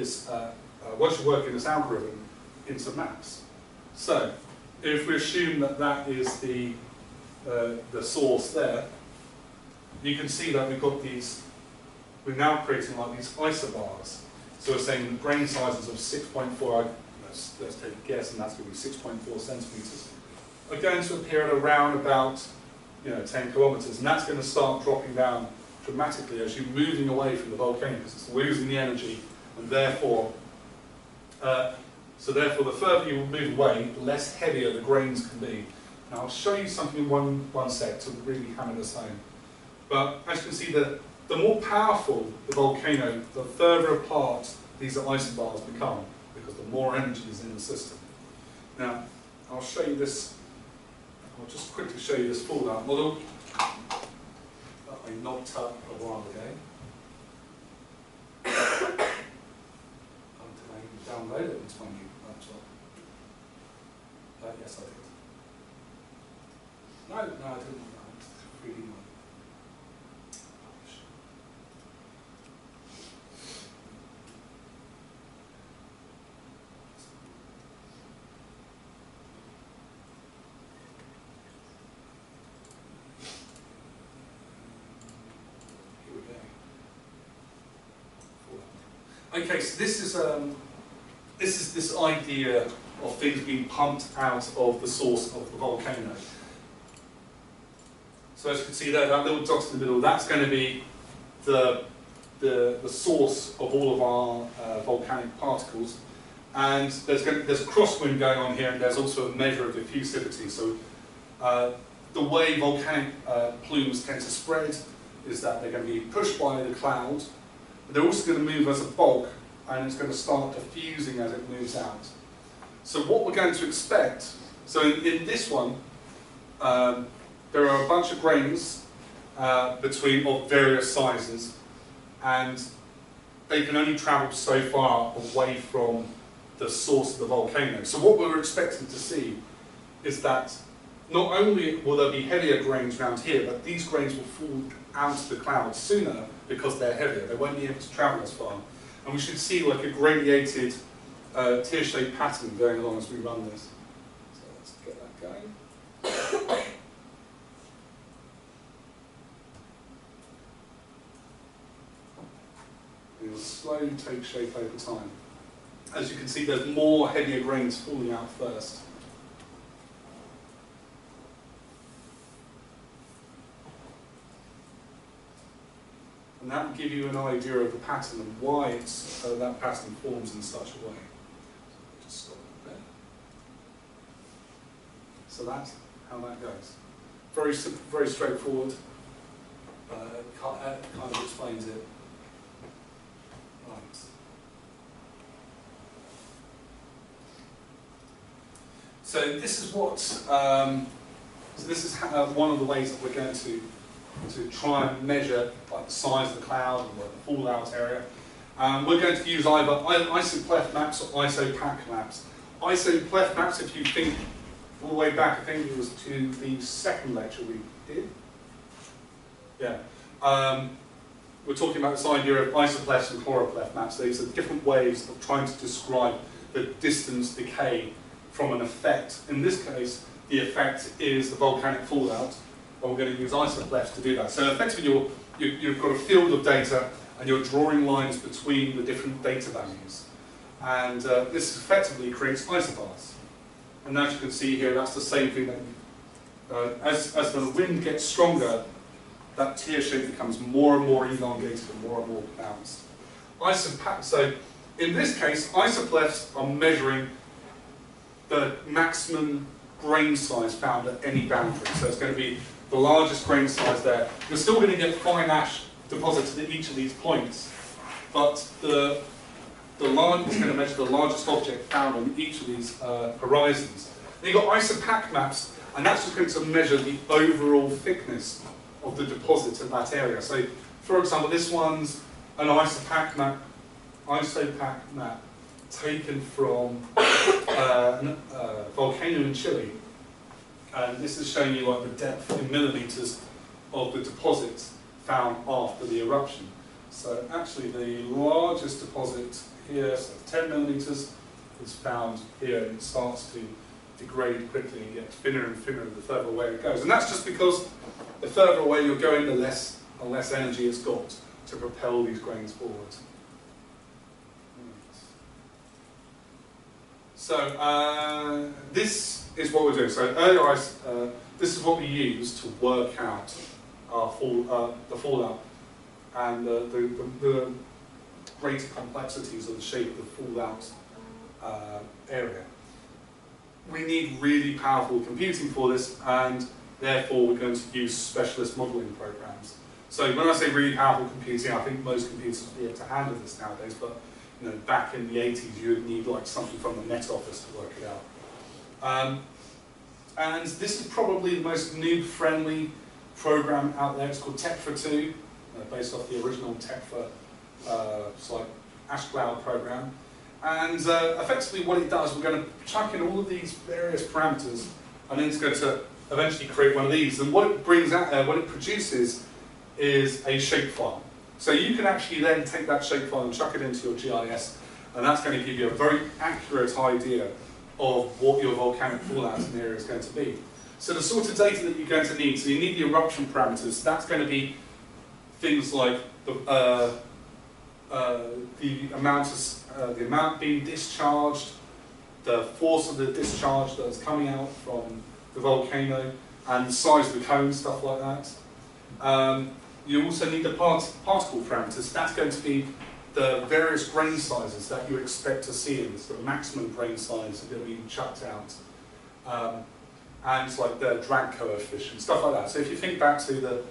Speaker 1: algorithm into maps. So, if we assume that that is the source there, you can see that we're now creating like these isobars. So we're saying the grain sizes of 6.4, let's take a guess, and that's going to be 6.4 centimeters, are going to appear at around about 10 kilometers, and that's going to start dropping down dramatically as you're moving away from the volcano because it's losing the energy, and therefore So therefore, the further you move away, the less heavier the grains can be. Now I'll show you something in one sec to really hammer this home. But as you can see, the more powerful the volcano, the further apart these isobars become, because the more energy is in the system. Now, I'll show you this, I'll just quickly show you this fallout model that I knocked up a while ago. Did I download it into my new laptop? Yes, I did. No, I didn't. No, it's 3D one. Okay, so this is this idea of things being pumped out of the source of the volcano. So as you can see there, that little dot in the middle, that's going to be the source of all of our volcanic particles. And there's a crosswind going on here, and there's also a measure of diffusivity. So the way volcanic plumes tend to spread is that they're going to be pushed by the cloud. They're also going to move as a bulk, and it's going to start diffusing as it moves out. So what we're going to expect, so in this one, there are a bunch of grains of various sizes, and they can only travel so far away from the source of the volcano. So what we're expecting to see is that not only will there be heavier grains around here, but these grains will fall out of the cloud sooner because they're heavier. They won't be able to travel as far. And we should see like a gradiated tear-shaped pattern going along as we run this. So let's get that going. It will slowly take shape over time. As you can see, there's more heavier grains falling out first. And that will give you an idea of the pattern and why that pattern forms in such a way. So just stop it there. So that's how that goes. Very simple, very straightforward. Kind of explains it. Right. So this is what. So this is one of the ways that we're going to try and measure like the size of the cloud and the fallout area. We're going to use either isopleth maps or isopack maps. Isopleth maps, if you think all the way back, I think it was to the second lecture we did. Yeah. We're talking about this idea of isopleths and chloropleth maps. These are different ways of trying to describe the distance decay from an effect. In this case, the effect is the volcanic fallout. And we're going to use isopleths to do that. So effectively, you've got a field of data, and you're drawing lines between the different data values. And this effectively creates isobars. And as you can see here, that's the same thing that, as the wind gets stronger, that tear shape becomes more and more elongated and more pronounced. So in this case, isopleths are measuring the maximum grain size found at any boundary. So it's going to be the largest grain size there. You're still going to get fine ash deposits at each of these points, but the line is going to measure the largest object found on each of these horizons. Then you've got isopack maps, and that's just going to measure the overall thickness of the deposit in that area. So, for example, this one's an isopack map taken from a volcano in Chile. And this is showing you like the depth in millimeters of the deposits found after the eruption. So actually the largest deposit here, so 10 millimeters, is found here, and it starts to degrade quickly and get thinner and thinner the further away it goes. And that's just because the further away you're going, the less energy it's got to propel these grains forward. So this is what we're doing. So earlier, this is what we use to work out our the fallout and the greater complexities of the shape of the fallout area. We need really powerful computing for this, and therefore we're going to use specialist modelling programs. So when I say really powerful computing, I think most computers will be able to handle this nowadays, but back in the 80s you would need like something from the Met Office to work it out. And this is probably the most noob-friendly program out there. It's called Tetra2, based off the original Tetra Ash Cloud program. And effectively what it does, we're going to chuck in all of these various parameters, and then it's going to eventually create one of these. And what it brings out, what it produces is a shapefile. So you can actually then take that shapefile and chuck it into your GIS, and that's going to give you a very accurate idea of what your volcanic fallout in the area is going to be. So the sort of data that you're going to need, so you need the eruption parameters. That's going to be things like the amount being discharged, the force of the discharge that's coming out from the volcano, and the size of the cone, stuff like that. You also need the particle parameters. That's going to be the various grain sizes that you expect to see in this, the maximum grain size that are being chucked out. And it's like the drag coefficient, stuff like that. So if you think back to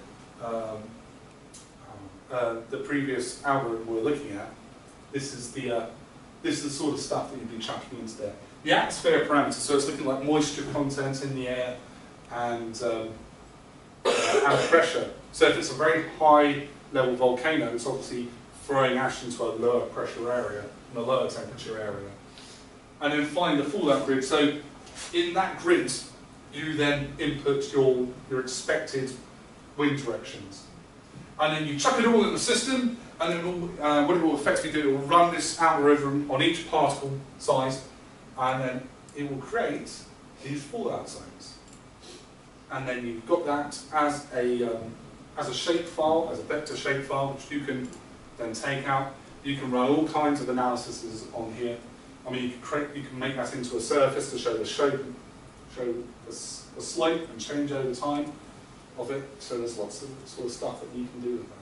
Speaker 1: the previous algorithm we were looking at, this is the sort of stuff that you'd be chucking into there. The atmosphere parameters, so it's looking like moisture content in the air and pressure. So if it's a very high level volcano, it's obviously throwing ash into a lower pressure area and a lower temperature area. And then finally the fallout grid. So in that grid, you then input your expected wind directions. And then you chuck it all in the system, and then what it will effectively do, it will run this algorithm on each particle size, and then it will create these fallout zones. And then you've got that as a shape file, as a vector shape file, which you can then take out. You can run all kinds of analyses on here. I mean, you can make that into a surface to show the shape, show the slope and change over time of it. So there's lots of sort of stuff that you can do with that.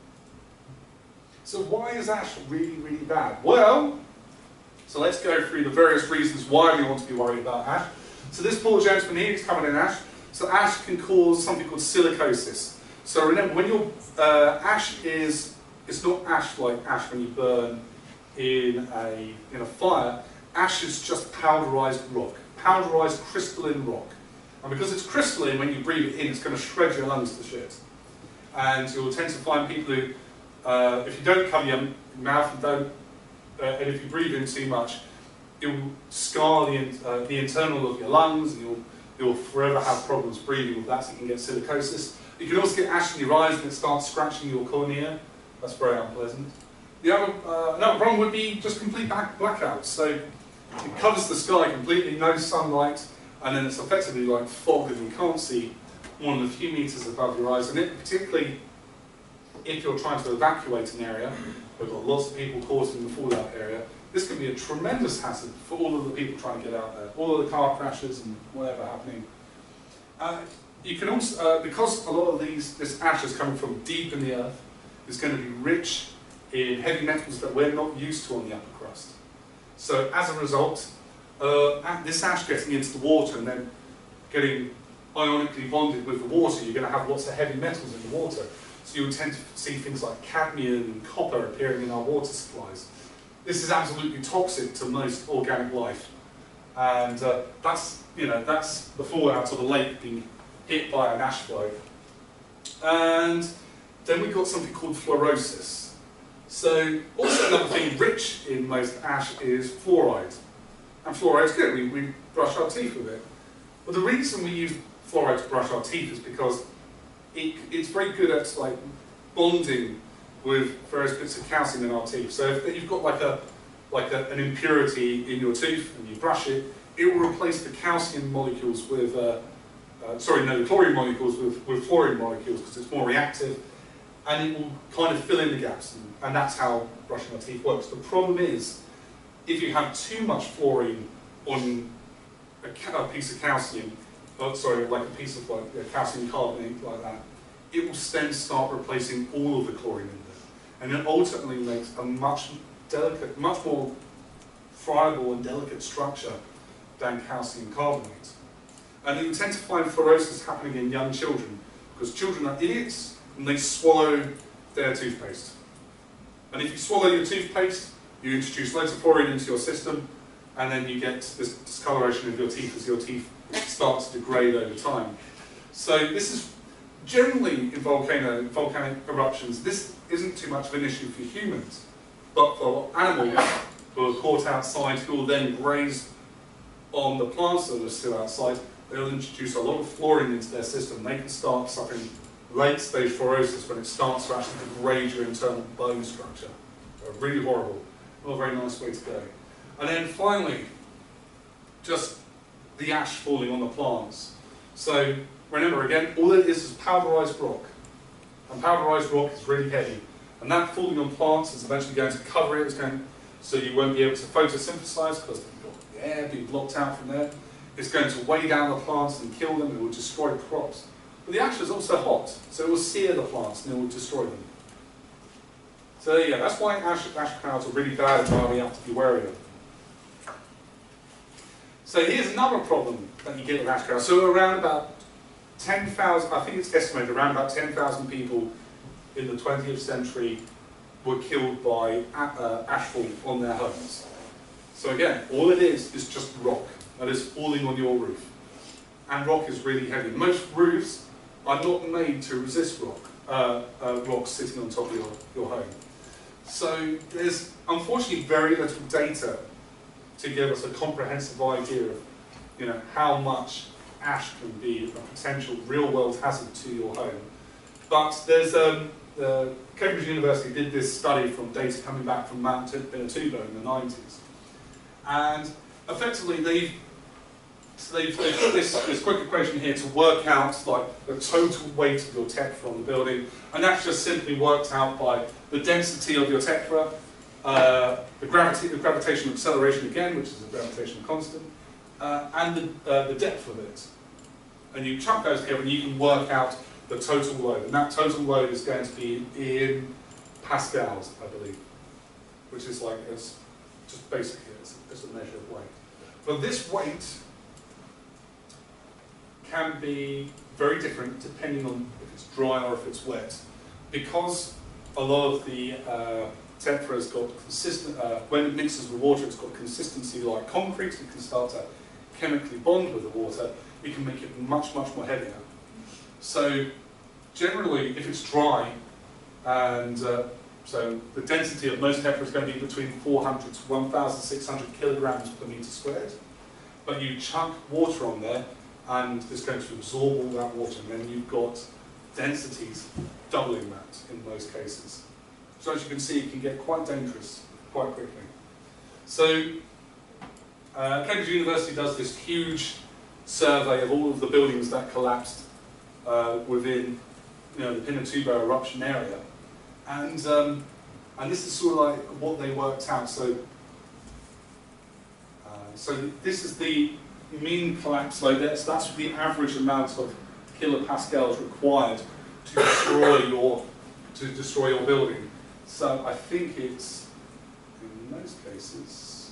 Speaker 1: So why is ash really, really bad? Well, so let's go through the various reasons why we want to be worried about ash. So this poor gentleman here is covered in ash. So ash can cause something called silicosis. So remember, when your ash it's not ash like ash when you burn in a fire. Ash is just powderized rock, powderized crystalline rock. And because it's crystalline, when you breathe it in, it's going to shred your lungs to shit. And you'll tend to find people who, if you don't cover your mouth and if you breathe in too much, it will scar the internal of your lungs, and you'll forever have problems breathing with that, so you can get silicosis. You can also get ash in your eyes and it starts scratching your cornea. That's very unpleasant. Another problem would be just complete blackouts. So it covers the sky completely, no sunlight, and then it's effectively like fog, and you can't see more than a few meters above your eyes. And particularly if you're trying to evacuate an area, we've got lots of people caught in the fallout area, this can be a tremendous hazard for all of the people trying to get out there, all of the car crashes and whatever happening. You can also, because a lot of this ash is coming from deep in the earth, it's going to be rich in heavy metals that we're not used to on the upper crust. So as a result, this ash getting into the water and then getting ionically bonded with the water, you're going to have lots of heavy metals in the water. So you would tend to see things like cadmium and copper appearing in our water supplies. This is absolutely toxic to most organic life. And that's the fallout of the lake being hit by an ash flow. And then we've got something called fluorosis. So also another thing rich in most ash is fluoride. And fluoride's good, we brush our teeth with it. But the reason we use fluoride to brush our teeth is because it's very good at like bonding with various bits of calcium in our teeth. So if you've got an impurity in your tooth and you brush it, it will replace the calcium molecules with, the chlorine molecules with fluorine molecules because it's more reactive, and it will kind of fill in the gaps, and that's how brushing our teeth works. The problem is, if you have too much fluorine on a piece of calcium, like a piece of calcium carbonate like that, it will then start replacing all of the chlorine in there. And it ultimately makes a much more friable and delicate structure than calcium carbonate. And you tend to find fluorosis happening in young children, because children are idiots and they swallow their toothpaste. And if you swallow your toothpaste, you introduce loads of fluorine into your system, and then you get this discoloration of your teeth as your teeth start to degrade over time. So this is generally in volcanic eruptions, this isn't too much of an issue for humans, but for animals who are caught outside, who will then graze on the plants that are still outside, they'll introduce a lot of fluorine into their system. They can start suffering late-stage fluorosis when it starts to actually degrade your internal bone structure. Really horrible. Not a very nice way to go. And then finally, just the ash falling on the plants. So remember again, all it is powderized rock. And powderized rock is really heavy. And that falling on plants is eventually going to cover it, so you won't be able to photosynthesize because the air being blocked out from there. It's going to weigh down the plants and kill them. It will destroy crops. But the ash is also hot, so it will sear the plants and it will destroy them. So yeah, that's why ash clouds are really bad and why we have to be wary of them. So here's another problem that you get with ash clouds. So around about 10,000, I think it's estimated around about 10,000 people in the 20th century were killed by ashfall on their homes. So again, all it is just rock that is falling on your roof. And rock is really heavy. Most roofs are not made to resist rocks sitting on top of your home. So there's unfortunately very little data to give us a comprehensive idea of how much ash can be a potential real-world hazard to your home. But there's Cambridge University did this study from data coming back from Mount Pinatubo in the 90s. And effectively they've put this quick equation here to work out like the total weight of your tephra on the building, and that's just simply worked out by the density of your tephra, the gravitational acceleration again, which is a gravitational constant, and the depth of it. And you chuck those together and you can work out the total load, and that total load is going to be in pascals, I believe, which is like it's just basically it's a measure of weight. But this weight can be very different depending on if it's dry or if it's wet, because a lot of the tephra has got consistent. When it mixes with water, it's got consistency like concrete. It can start to chemically bond with the water. You can make it much more heavier. So generally, if it's dry, and so the density of most tephra is going to be between 400 to 1,600 kilograms per meter squared. But you chuck water on there, and it's going to absorb all that water, and then you've got densities doubling that in most cases. So as you can see, it can get quite dangerous quite quickly. So Cambridge University does this huge survey of all of the buildings that collapsed within the Pinatubo eruption area, and this is sort of like what they worked out. So this is the mean collapse load there. So that's the average amount of kilopascals required to destroy your building. So I think it's in most cases.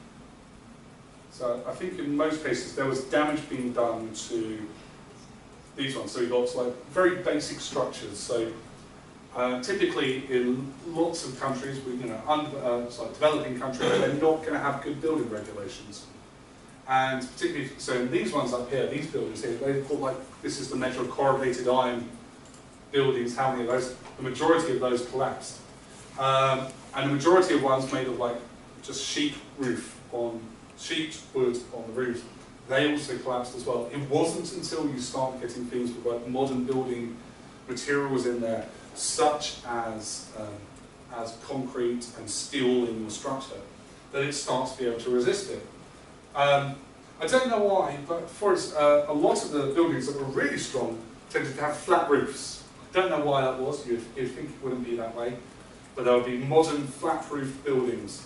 Speaker 1: So I think in most cases there was damage being done to these ones. So you've got like very basic structures. So typically in lots of countries, like developing countries, they're not going to have good building regulations. And particularly, so in these ones up here, these buildings here, they've called like, this is the measure of corrugated iron buildings, how many of those, the majority of those collapsed. And the majority of ones made of like just sheet wood on the roof, they also collapsed as well. It wasn't until you start getting things with like modern building materials in there, such as concrete and steel in your structure, that it starts to be able to resist it. I don't know why, but for a lot of the buildings that were really strong tended to have flat roofs. I don't know why that was. You'd think it wouldn't be that way, but there would be modern flat roof buildings.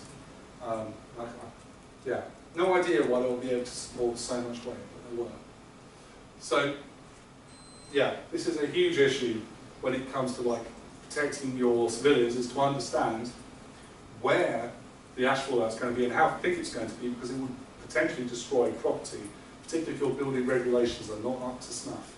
Speaker 1: Yeah, no idea why they would be able to support so much weight, but they were. So, yeah, this is a huge issue when it comes to like protecting your civilians, is to understand where the ash fallout is going to be and how thick it's going to be, because it would potentially destroy property, particularly if your building regulations are not up to snuff.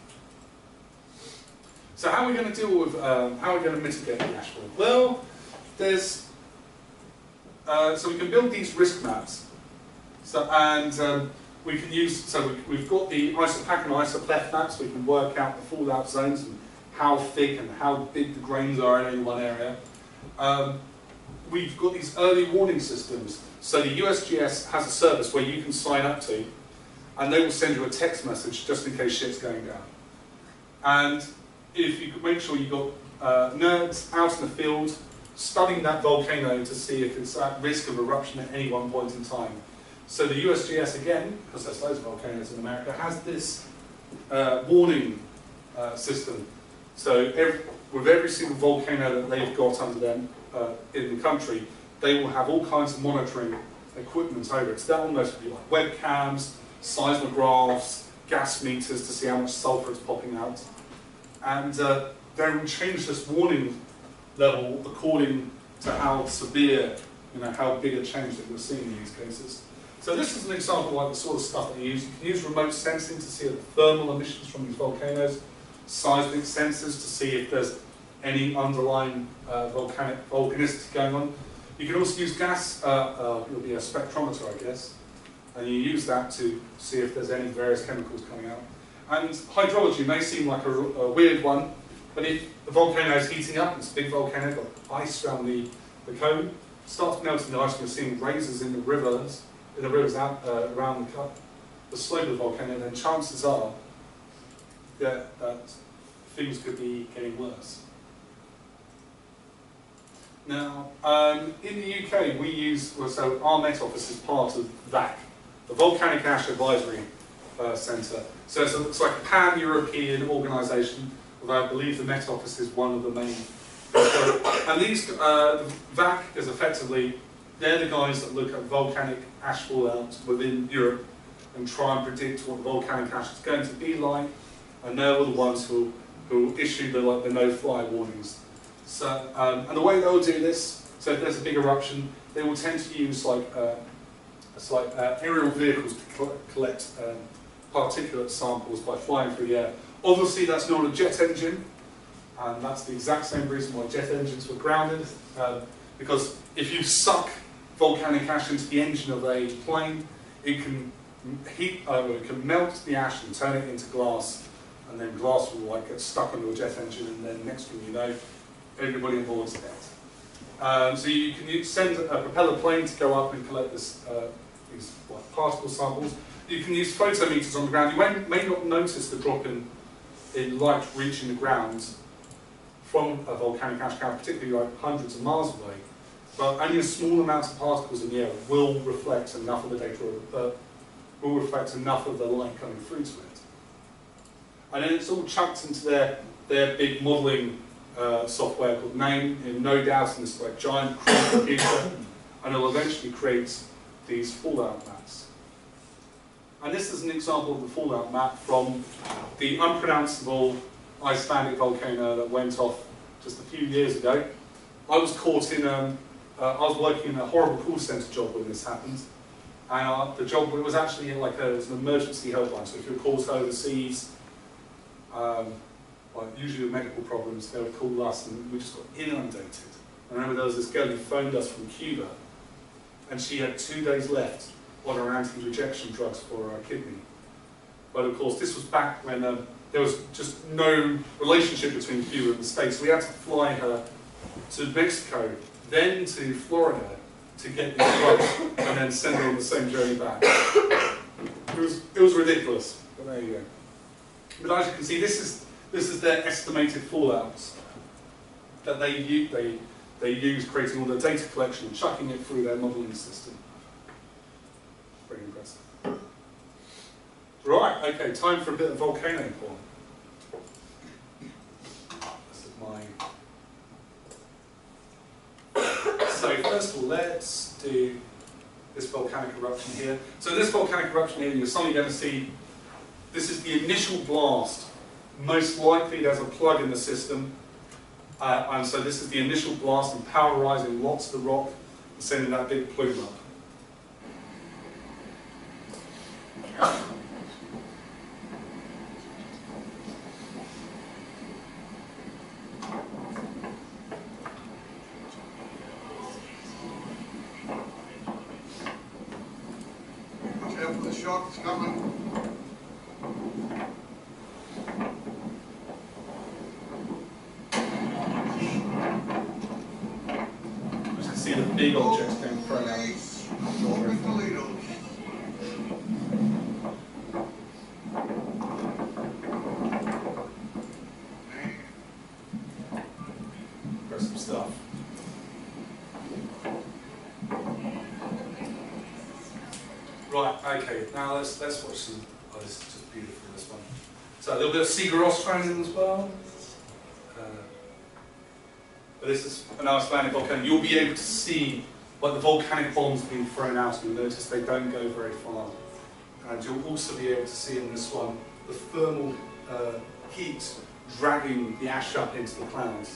Speaker 1: So how are we going to deal with, how are we going to mitigate the ash fall? Well, there's, so we can build these risk maps. So, and we can use, so we've got the isopack and isopleth maps, we can work out the fallout zones and how thick and how big the grains are in any one area. We've got these early warning systems. So the USGS has a service where you can sign up to, and they will send you a text message just in case shit's going down. And if you could make sure you've got nerds out in the field studying that volcano to see if it's at risk of eruption at any one point in time. So the USGS, again, because there's loads of volcanoes in America, has this warning system. So with every single volcano that they've got under them in the country, they will have all kinds of monitoring equipment over it. So that will mostly be like webcams, seismographs, gas meters to see how much sulfur is popping out. And they will change this warning level according to how severe, how big a change that you're seeing in these cases. So this is an example of like the sort of stuff that you use. You can use remote sensing to see the thermal emissions from these volcanoes, seismic sensors to see if there's any underlying volcanicity going on. You can also use gas, it'll be a spectrometer, I guess, and you use that to see if there's any various chemicals coming out. And hydrology may seem like a weird one, but if the volcano is heating up, it's a big volcano, got ice around the cone, starts melting the ice, and you're seeing raises in the rivers out around the slope of the volcano, then chances are that things could be getting worse. Now, in the UK, we use, so our Met Office is part of VAC, the Volcanic Ash Advisory Centre. So it's like a pan-European organisation, although I believe the Met Office is one of the main. And these, the VAC is effectively, they're the guys that look at volcanic ash fallout within Europe and try and predict what the volcanic ash is going to be like, and they're the ones who issue the no-fly warnings. So, and the way they'll do this, so if there's a big eruption, they will tend to use aerial vehicles to collect particulate samples by flying through the air. Obviously that's not a jet engine, and that's the exact same reason why jet engines were grounded, because if you suck volcanic ash into the engine of a plane, it can it can melt the ash and turn it into glass, and then glass will get stuck onto a jet engine, and then next thing you know, everybody on board is dead. So you can send a propeller plane to go up and collect these particle samples. You can use photometers on the ground. You may not notice the drop in light reaching the ground from a volcanic ash cloud, particularly hundreds of miles away, but only a small amount of particles in the air will reflect enough of the data, will reflect enough of the light coming through to it. And then it's all chucked into their big modelling software called NAME, no doubt in this giant computer, and it'll eventually create these fallout maps. And this is an example of the fallout map from the unpronounceable Icelandic volcano that went off just a few years ago. I was caught in, I was working in a horrible call centre job when this happened, and the job, it was actually it was an emergency helpline, so if you're called overseas, usually with medical problems, they would call us and we just got inundated. I remember there was this girl who phoned us from Cuba, and she had 2 days left on her anti-rejection drugs for her kidney. But of course, this was back when there was just no relationship between Cuba and the States. We had to fly her to Mexico, then to Florida to get these drugs, and then send her on the same journey back. It was ridiculous, but there you go. But as you can see, this is their estimated fallouts that they use creating all the data collection and chucking it through their modelling system. Pretty impressive. Right, okay, time for a bit of volcano porn. This is my... So first of all, let's do this volcanic eruption here. So this volcanic eruption here, you're suddenly going to see, this is the initial blast. Most likely there's a plug in the system, and so this is the initial blast and powerizing lots of the rock. sending that big plume up.
Speaker 3: Careful, the shock's coming.
Speaker 1: You can see the big objects being thrown out.
Speaker 3: Open Toledo.
Speaker 1: Got some stuff. Right, okay, now let's watch some. Oh, this is just beautiful, this one. So a little bit of Seagull stranding as well. But this is an Icelandic volcano. You'll be able to see like the volcanic bombs being thrown out. You'll notice they don't go very far. And you'll also be able to see in this one the thermal heat dragging the ash up into the clouds.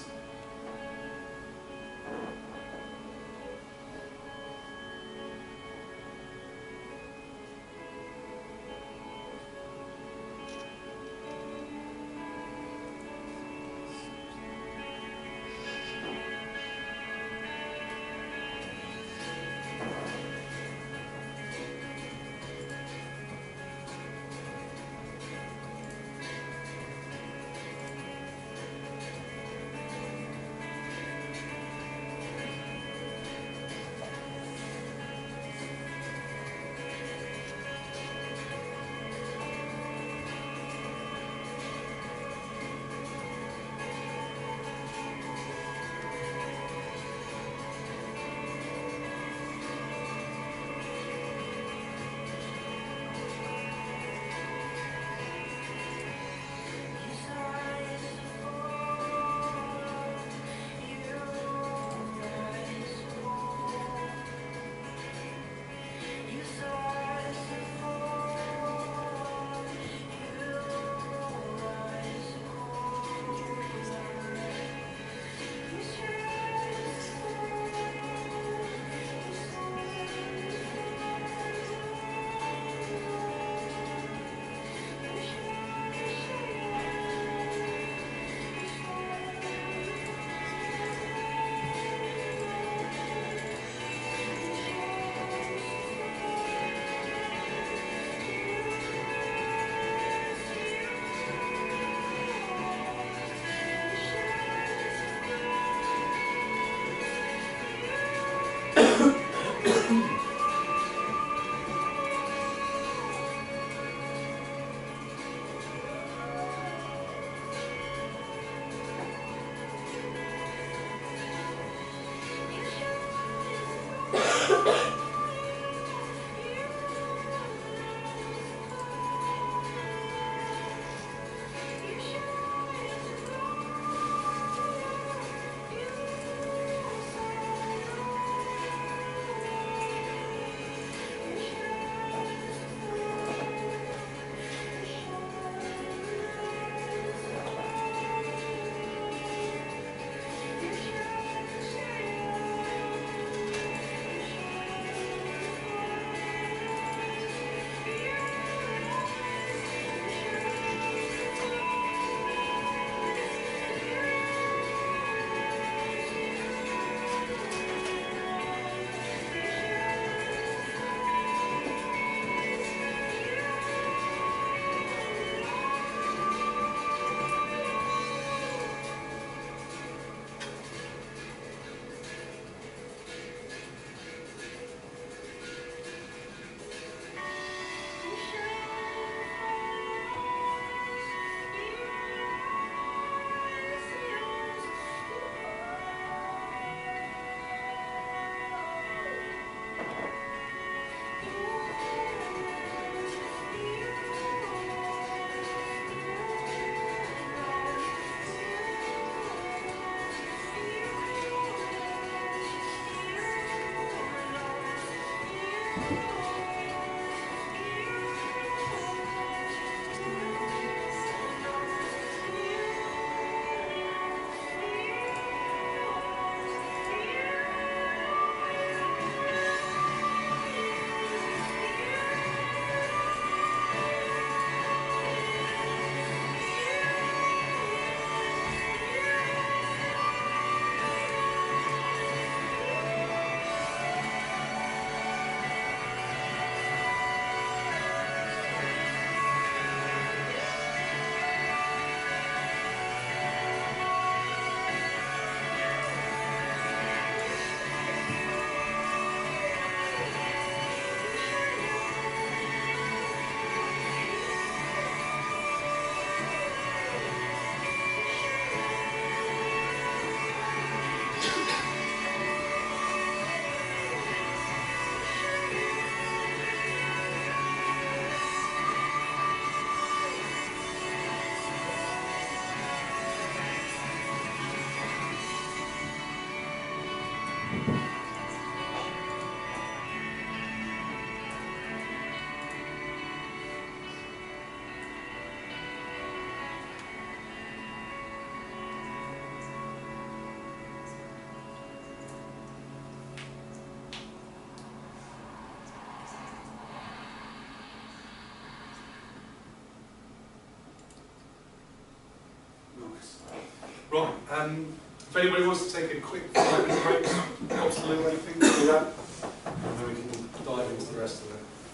Speaker 1: Nice. Right, if anybody wants to take a quick 5-minute break, helps to do anything, do that, and then we can dive into the rest of it.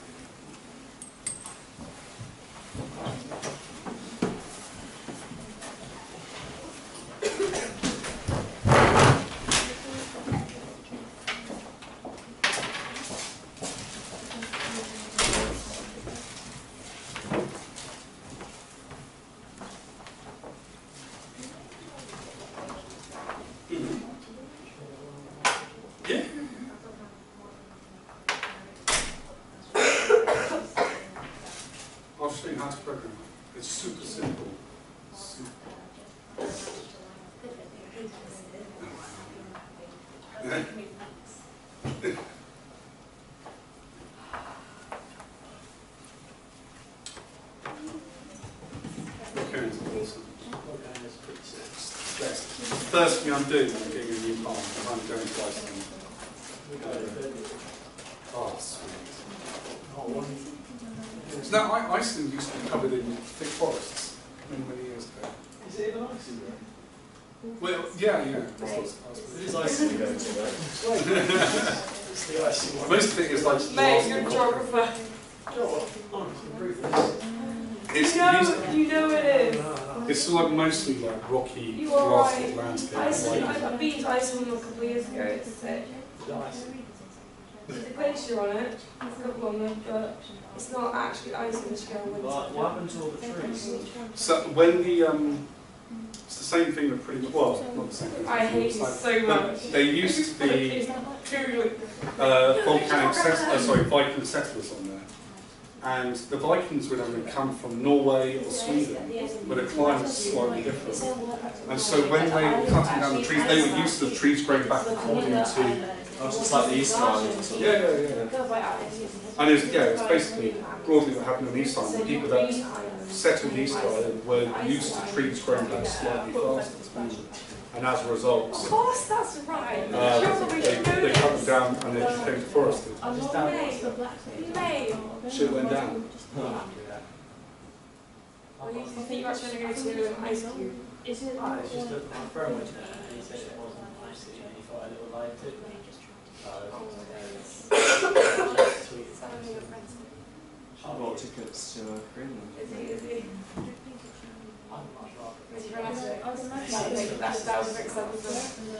Speaker 1: I'll show you how to program it. It's super simple. Yeah. Volcanoes are awesome. First thing I'm doing is getting a new palm. I'm going to Iceland. Oh, sweet. Now, Iceland used to be covered in thick forests many, many years ago.
Speaker 4: Is it even Iceland?
Speaker 1: Well, yeah.
Speaker 4: It is Iceland going to, right? It's the icy one.
Speaker 1: Most of it is like...
Speaker 5: Mate, you're a geographer.
Speaker 1: It's
Speaker 5: You know it is.
Speaker 1: It's like mostly like rocky,
Speaker 5: You are
Speaker 1: grassy
Speaker 5: right.
Speaker 1: landscape.
Speaker 5: I've been to Iceland a couple of years ago. It's sick. There's a glacier on it. There's a couple on there, but it's not actually ice in the scale.
Speaker 4: What happened to all the trees?
Speaker 1: So when the it's the same thing with pretty much, well, not the same thing.
Speaker 5: I hate you so much.
Speaker 1: There used to be Viking settlers on there, and the Vikings would only come from Norway or Sweden, where the climate's slightly different. And so when they were cutting down the trees, they were used to the trees growing back according to.
Speaker 4: Oh, so it's like the East Island.
Speaker 1: Yeah. And it's basically broadly what happened in the East Island. The people that settled the East Island were used to trees growing back slightly faster. And as a result,
Speaker 5: Of course, that's right.
Speaker 1: they cut them down and they became forested.
Speaker 5: Mate.
Speaker 1: Shit went down.
Speaker 5: Well, you think you're actually going to go to an ice cube?
Speaker 4: It's just a friend went there and he said it wasn't icy and he thought a little light too.
Speaker 2: I bought tickets to Greenland.
Speaker 5: Is he?
Speaker 4: I'm not sure.
Speaker 5: Was he dramatic? That was a bit expensive.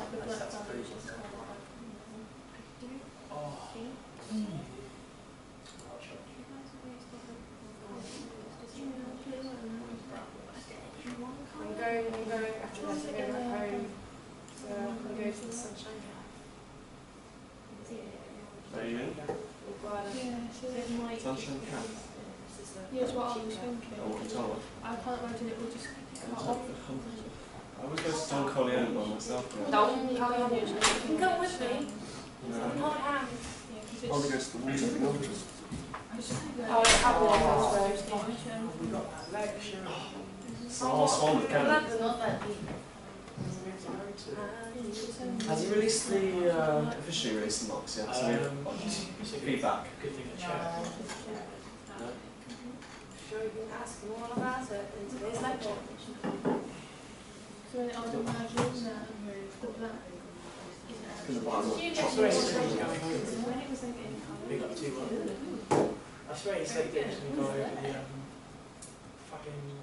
Speaker 5: I'm going after this, I'm going back home. So I'm going to go to the sunshine camp.
Speaker 2: Where are you in? Sunshine Camp.
Speaker 6: Here's what I was thinking.
Speaker 2: Oh, what tower?
Speaker 6: I can't imagine it will just cut off.
Speaker 2: I would go to Don Corleone by myself. Yeah.
Speaker 5: Don't come on. You can come with me.
Speaker 2: No.
Speaker 5: Hold hands.
Speaker 2: I want to go to the water.
Speaker 5: Oh, I have one.
Speaker 2: Oh, Swan with Kevin. Has he released the, officially released the mocks, yeah? So feedback.
Speaker 4: Good thing to check.
Speaker 5: Sure, you can ask him all about it in today's lecture.
Speaker 6: So I would imagine that
Speaker 2: Because of what
Speaker 6: when it was like
Speaker 4: Big up 2-1. I swear he said this when we go over the fucking...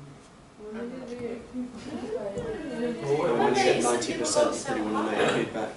Speaker 2: when you get 90%, you pretty want to make feedback.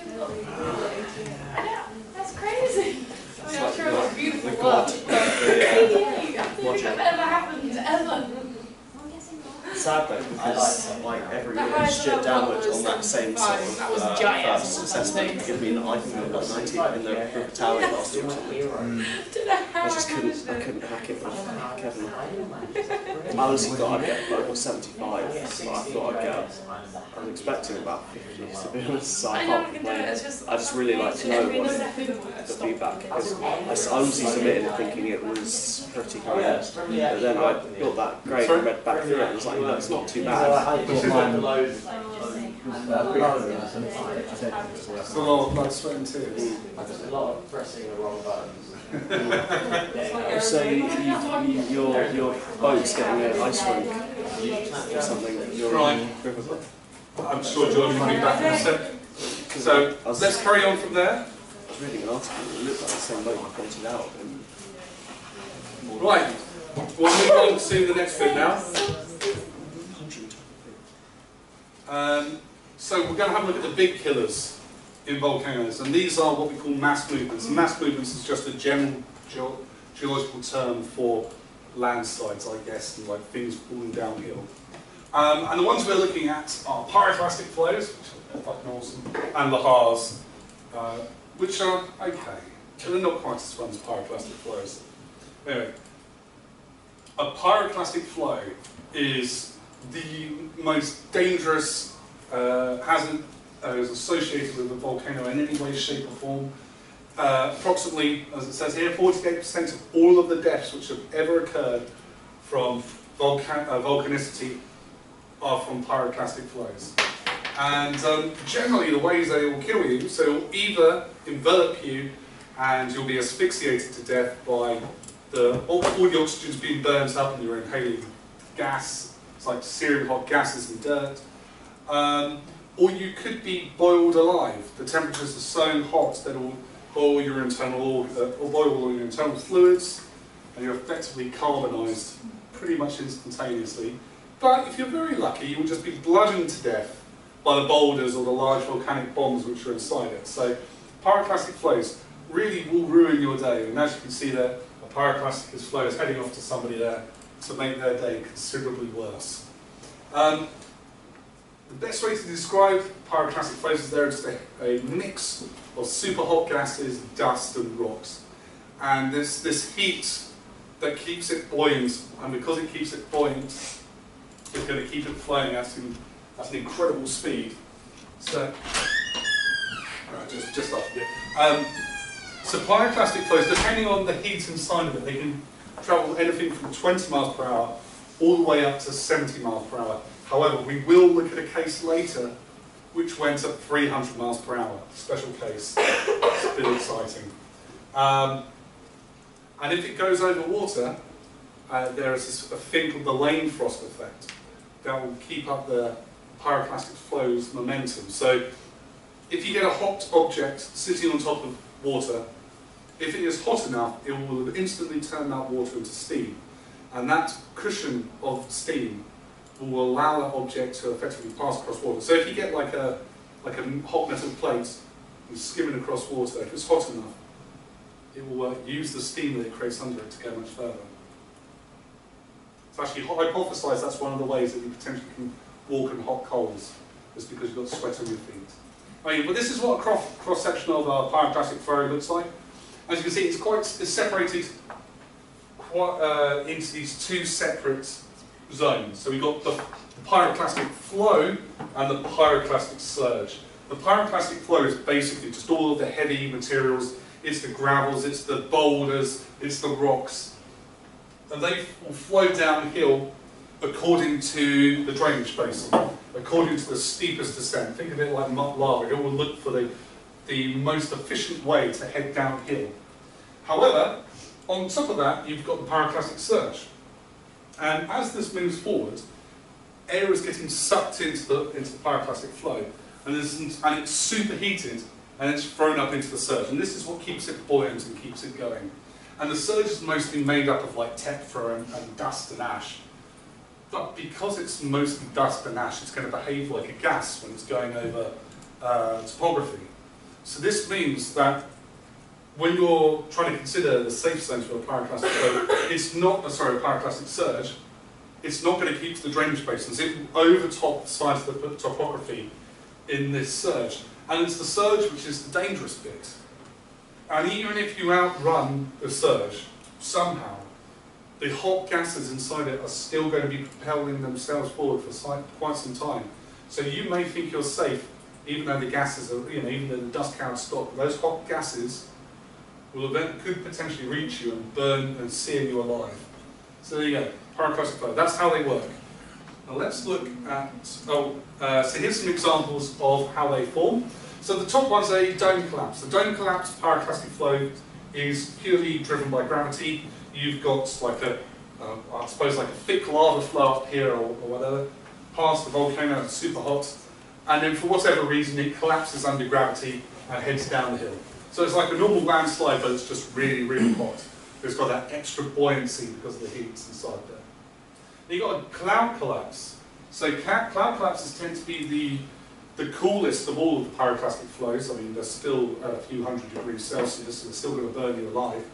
Speaker 5: I know, that's crazy. I mean, I'm sure it was beautiful
Speaker 2: The
Speaker 5: work.
Speaker 2: God.
Speaker 5: I don't think that ever happened, ever.
Speaker 2: Sad though, because like every year shit downwards on that same sort of
Speaker 5: That was giant.
Speaker 2: first assessment would give me an iPhone of like 90 in the River Tower last year or something. I just couldn't hack it with Kevin. I honestly thought I'd get like 75, but I thought I'd get, I was expecting about 50 to be honest, so I can't complain. I just really like to know what the feedback, because I honestly submitted it thinking it was pretty great, but then I got that grade and read back through it and was like, no, it's not too bad.
Speaker 4: I got mine below.
Speaker 1: That's a lot of blood, sweat and tears.
Speaker 4: There's a lot of pressing the wrong buttons.
Speaker 2: So your boat's getting an ice rink or something. You're
Speaker 1: Right.
Speaker 2: on river.
Speaker 1: I'm sure George will be back in a sec. So let's carry on from there.
Speaker 2: I was reading an article that looked like the same boat you pointed out.
Speaker 1: Right, we'll move on to the next bit now. So we're going to have a look at the big killers in volcanoes, and these are what we call mass movements. And mass movements is just a general geological term for landslides, I guess, and like things falling downhill. And the ones we're looking at are pyroclastic flows, which are fucking awesome, and lahars, which are okay. They're not quite as fun as pyroclastic flows. Anyway, a pyroclastic flow is the most dangerous hazard is associated with a volcano in any way, shape or form. Approximately, as it says here, 48% of all of the deaths which have ever occurred from volcanicity are from pyroclastic flows. And generally the ways they will kill you, so it will either envelop you and you'll be asphyxiated to death by all the oxygen's being burnt up and you're inhaling gas. It's like searing hot gases and dirt. Or you could be boiled alive. The temperatures are so hot that it will boil your internal fluids, and you're effectively carbonised pretty much instantaneously. But if you're very lucky, you'll just be bludgeoned to death by the boulders or the large volcanic bombs which are inside it. So pyroclastic flows really will ruin your day. And as you can see there, a pyroclastic flow is heading off to somebody there to make their day considerably worse. The best way to describe pyroclastic flows is they're just a mix of super hot gases, dust and rocks. And this heat that keeps it buoyant, and because it keeps it buoyant, it's going to keep it flowing at an incredible speed. So, just after it. So pyroclastic flows, depending on the heat inside of it, they can travel anything from 20 miles per hour all the way up to 70 miles per hour. However, we will look at a case later which went at 300 miles per hour. Special case. It's a bit exciting. And if it goes over water, there is a thing called the lane frost effect that will keep up the pyroclastic flow's momentum. So if you get a hot object sitting on top of water, if it is hot enough, it will instantly turn that water into steam. And that cushion of steam will allow that object to effectively pass across water. So if you get like a hot metal plate and skimming across water, if it's hot enough, it will use the steam that it creates under it to go much further. It's actually hypothesised that's one of the ways that you potentially can walk in hot coals, is because you've got sweat on your feet. But this is what a cross-section of a pyroclastic flow looks like. As you can see, it's separated into these two separate zones. So we've got the pyroclastic flow and the pyroclastic surge. The pyroclastic flow is basically just all of the heavy materials. It's the gravels, it's the boulders, it's the rocks. And they will flow downhill according to the drainage basin, according to the steepest descent. Think of it like lava. It will look for the most efficient way to head downhill. However, on top of that, you've got the pyroclastic surge. And as this moves forward, air is getting sucked into the pyroclastic flow, and it's superheated, and it's thrown up into the surge. And this is what keeps it buoyant and keeps it going. And the surge is mostly made up of like tephra and dust and ash. But because it's mostly dust and ash, it's going to behave like a gas when it's going over topography. So this means that when you're trying to consider the safe zones for a pyroclastic flow, it's not, a pyroclastic surge, it's not going to keep to the drainage basins. It will overtop the sides of the topography in this surge. And it's the surge which is the dangerous bit. And even if you outrun the surge, somehow, the hot gases inside it are still going to be propelling themselves forward for quite some time. So you may think you're safe, even though the gases are, even though the dust clouds stop. Those hot gases could potentially reach you and burn and sear you alive. So there you go, pyroclastic flow. That's how they work. Now let's look at, so here's some examples of how they form. So the top one's a dome collapse. The dome collapse pyroclastic flow is purely driven by gravity. You've got like I suppose like a thick lava flow up here or whatever, past the volcano, it's super hot, and then for whatever reason it collapses under gravity and heads down the hill. So it's like a normal landslide, but it's just really, really hot. It's got that extra buoyancy because of the heat inside there. Then you've got a cloud collapse. So cloud collapses tend to be the coolest of all of the pyroclastic flows. I mean, they're still at a few hundred degrees Celsius, so they're still going to burn you alive.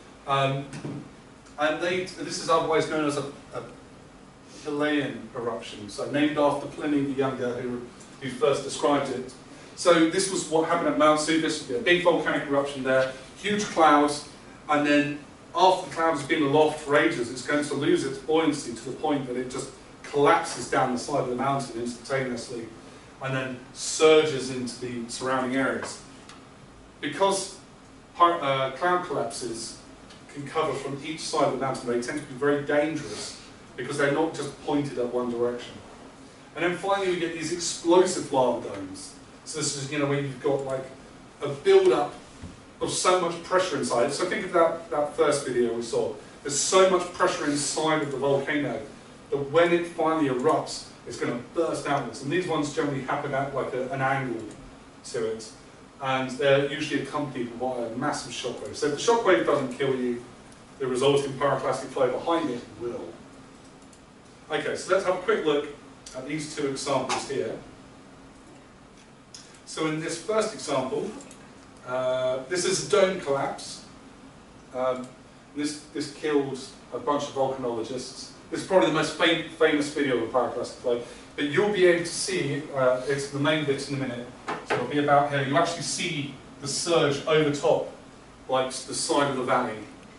Speaker 1: And this is otherwise known as a Chilean eruption, so named after Pliny the Younger, who first described it. So this was what happened at Mount Vesuvius, a big volcanic eruption there, huge clouds, and then after the cloud has been aloft for ages, it's going to lose its buoyancy to the point that it just collapses down the side of the mountain instantaneously, and then surges into the surrounding areas. Because cloud collapses can cover from each side of the mountain, they tend to be very dangerous because they're not just pointed at one direction. And then finally we get these explosive lava domes. So this is, where you've got like a build-up of so much pressure inside it. So think of that first video we saw. There's so much pressure inside of the volcano that when it finally erupts, it's going to burst outwards. And these ones generally happen at like an angle to it. And they're usually accompanied by a massive shockwave. So if the shockwave doesn't kill you, the resulting pyroclastic flow behind it will. Okay, so let's have a quick look at these two examples here. So in this first example, this is a dome collapse. This killed a bunch of volcanologists. This is probably the most famous video of a pyroclastic flow. But you'll be able to see, it's the main bits in a minute, so it'll be about here. You actually see the surge over top, like the side of the valley.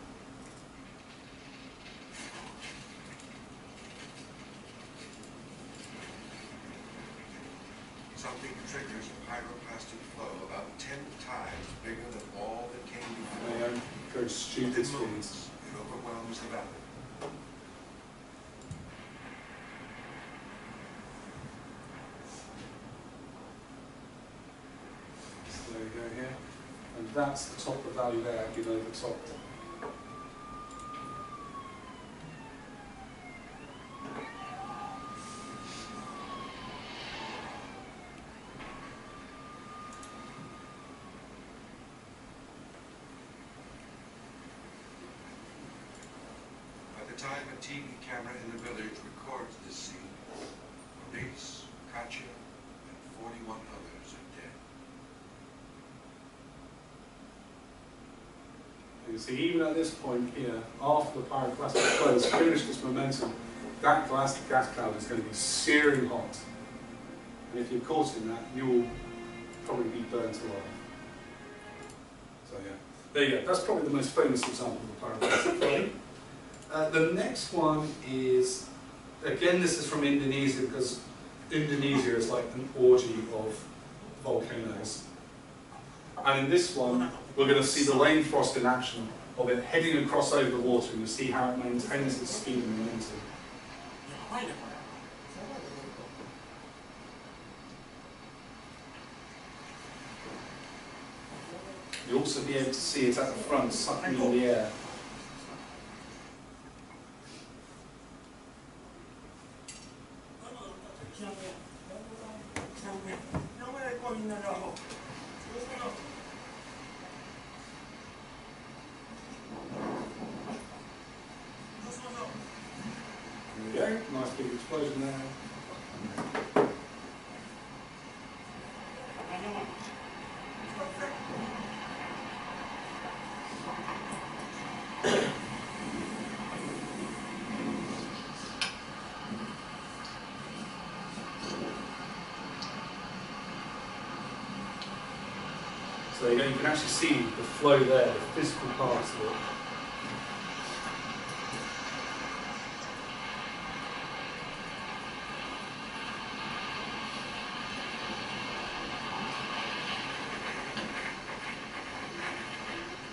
Speaker 3: Something triggers a pyroclastic flow about 10 times bigger than all that came before.
Speaker 1: They go stupid
Speaker 3: Within
Speaker 1: speeds.
Speaker 3: moments, it overwhelms the valley.
Speaker 1: So there you go here. And that's the top of the valley there, below the top.
Speaker 3: By the time a TV camera in the village records this scene, police, Katya, and 41 others are dead.
Speaker 1: You see, even at this point here, after the pyroclastic flow has finished its momentum, that gas cloud is going to be searing hot. And if you're caught in that, you will probably be burnt alive. So yeah, there you go. That's probably the most famous example of a pyroclastic flow. The next one is, again, this is from Indonesia, because Indonesia is like an orgy of volcanoes. And in this one, we're going to see the rain frost in action of it heading across over the water, and you'll see how it maintains its speed and momentum. You'll also be able to see it at the front, sucking in the air. There we go, nice big explosion there. So you can actually see the flow there, the physical parts of it.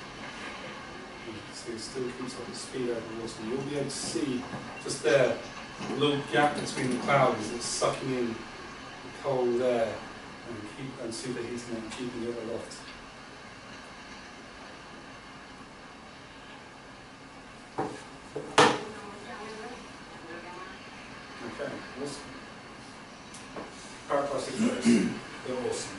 Speaker 1: You can see it still keeps up the speed over the water. You'll be able to see just there the little gap between the clouds is it's sucking in the cold air and superheating it and keeping it aloft. Okay, awesome. Pyroclastic flows, they're awesome.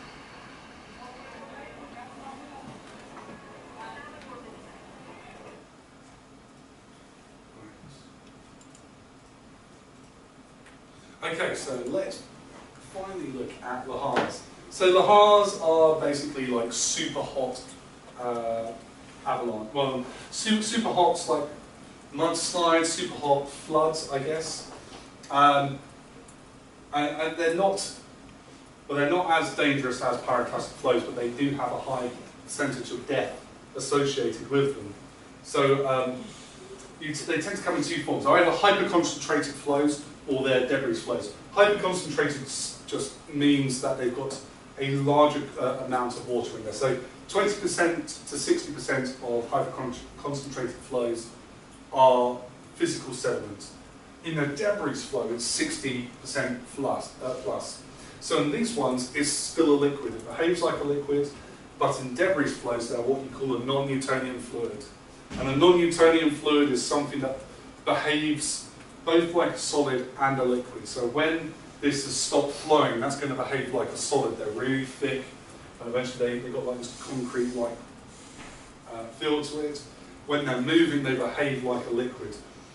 Speaker 1: Okay, so let's finally look at Lahars. So Lahars are basically like super hot avalanche. Well, super hot, like mudslides, super hot floods, I guess. And they're not, well, they're not as dangerous as pyroclastic flows, but they do have a high percentage of death associated with them. So they tend to come in two forms. Either hyper-concentrated flows or they're debris flows. Hyper-concentrated just means that they've got a larger amount of water in there. So 20% to 60% of hyper-concentrated flows are physical sediment. In a debris flow, it's 60% plus. So in these ones, it's still a liquid. It behaves like a liquid, but in debris flows, they're what you call a non-Newtonian fluid. And a non-Newtonian fluid is something that behaves both like a solid and a liquid. So when this has stopped flowing, that's going to behave like a solid. They're really thick, and eventually they've got like this concrete-like feel to it. When they're moving, they behave like a liquid.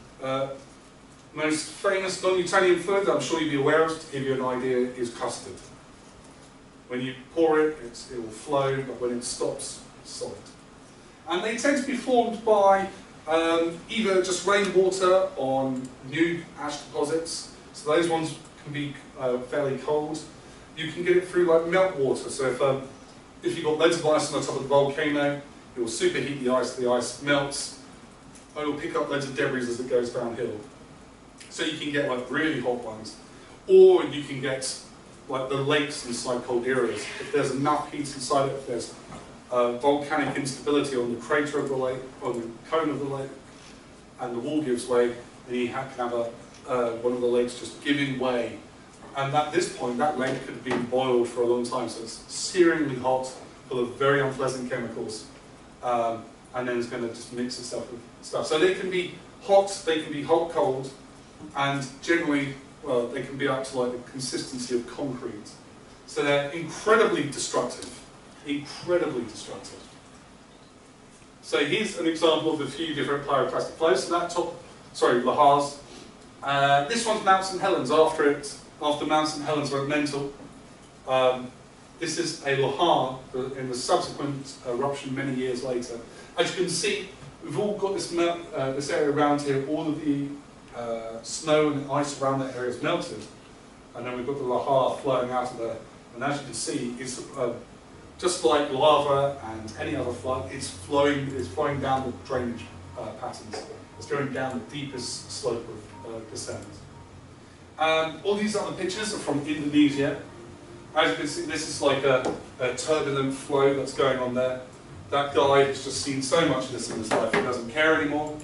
Speaker 1: Most famous non-Newtonian fluid that I'm sure you'll be aware of, to give you an idea, is custard. When you pour it, it will flow, but when it stops, it's solid. And they tend to be formed by either just rainwater on new ash deposits, so those ones can be fairly cold. You can get it through like meltwater, so if you've got loads of ice on the top of the volcano, it will superheat the ice melts, and it will pick up loads of debris as it goes downhill. So you can get like really hot ones, or you can get like the lakes inside calderas. If there's enough heat inside it, if there's volcanic instability on the crater of the lake, on the cone of the lake, and the wall gives way, then you can have one of the lakes just giving way. And at this point, that lake could have been boiled for a long time, so it's searingly hot, full of very unpleasant chemicals, and then it's going to just mix itself with stuff. So they can be hot, they can be hot-cold, and generally, well, they can be up to like the consistency of concrete. So they're incredibly destructive. Incredibly destructive. So here's an example of a few different pyroclastic flows. So that Lahars. This one's Mount St. Helens. After Mount St. Helens went mental. This is a Lahar in the subsequent eruption many years later. As you can see, we've all got this area around here. All of the snow and ice around that area is melted, and then we've got the Lahar flowing out of there. And as you can see, it's just like lava and any other flood, it's flowing down the drainage patterns. It's going down the deepest slope of descent. All these other pictures are from Indonesia. As you can see, this is like a turbulent flow that's going on there. That guy has just seen so much of this in his life, he doesn't care anymore.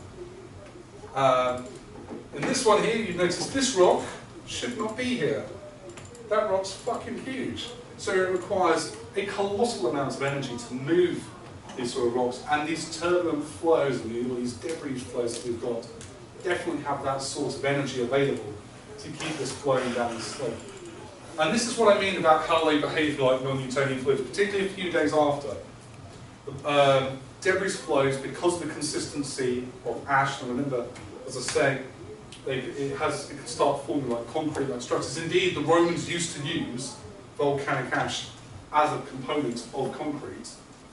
Speaker 1: In this one here, you notice this rock should not be here. That rock's fucking huge. So it requires a colossal amount of energy to move these sort of rocks, and these turbulent flows and these debris flows that we've got definitely have that sort of energy available to keep this flowing down the slope. And this is what I mean about how they behave like non-Newtonian fluids, particularly a few days after. Debris flows, because of the consistency of ash, and remember, as I say, it can start forming like concrete-like structures. Indeed, the Romans used to use volcanic ash as a component of concrete.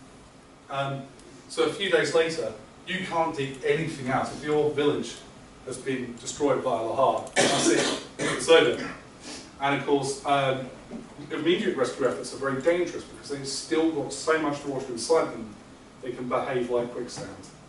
Speaker 1: So a few days later, you can't dig anything out. If your village has been destroyed by a lahar, that's it, it's over. And of course, immediate rescue efforts are very dangerous because they've still got so much water inside them, they can behave like quicksand.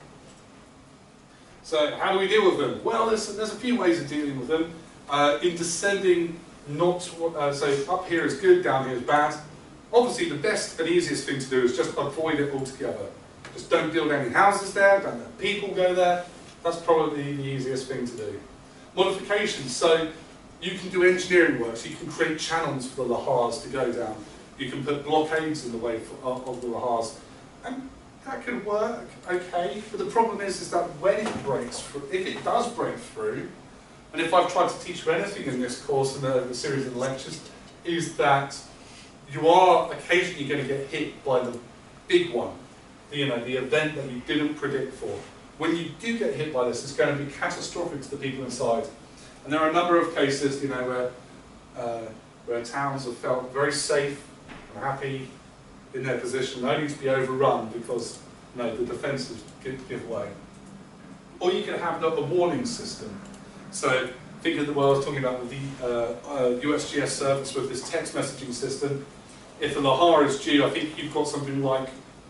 Speaker 1: So how do we deal with them? Well, there's a few ways of dealing with them. In descending, so up here is good, down here is bad. Obviously, the best and easiest thing to do is just avoid it altogether. Just don't build any houses there, don't let people go there. That's probably the easiest thing to do. Modifications, so you can do engineering work, so you can create channels for the Lahars to go down. You can put blockades in the way of the Lahars. And that could work, okay, but the problem is that when it breaks through, if it does break through, and if I've tried to teach you anything in this course and the series of lectures, is that you are occasionally going to get hit by the big one, you know, the event that you didn't predict for. When you do get hit by this, it's going to be catastrophic to the people inside. And there are a number of cases, you know, where towns have felt very safe and happy in their position, only to be overrun because, you know, the defences give way. Or you can have a warning system. So think of what I was talking about with the USGS service with this text messaging system. If the Lahar is due, I think you've got something like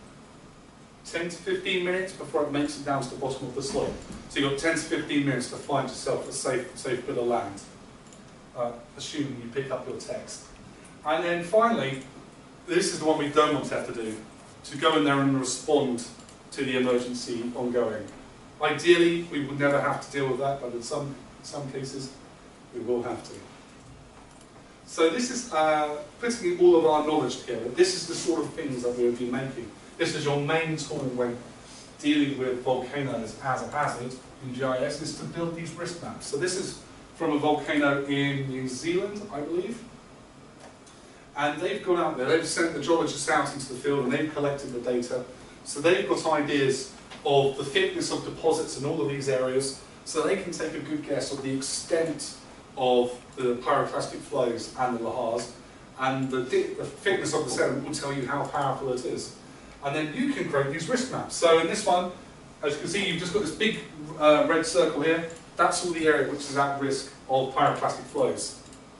Speaker 1: 10 to 15 minutes before it makes it down to the bottom of the slope. So you've got 10 to 15 minutes to find yourself a safe bit of land, assuming you pick up your text. And then finally, this is the one we don't want to have to do, to go in there and respond to the emergency ongoing. Ideally, we would never have to deal with that, but in some cases, we will have to. So this is putting all of our knowledge together. This is the sort of things that we would be making. This is your main tool when dealing with volcanoes as a hazard in GIS, is to build these risk maps. So this is from a volcano in New Zealand, I believe. And they've gone out there, they've sent the geologists out into the field and they've collected the data. So they've got ideas of the thickness of deposits in all of these areas, so they can take a good guess of the extent of the pyroclastic flows and the lahars, and the thickness of the sediment will tell you how powerful it is. And then you can create these risk maps. So in this one, as you can see, you've just got this big red circle here. That's all the area which is at risk of pyroclastic flows.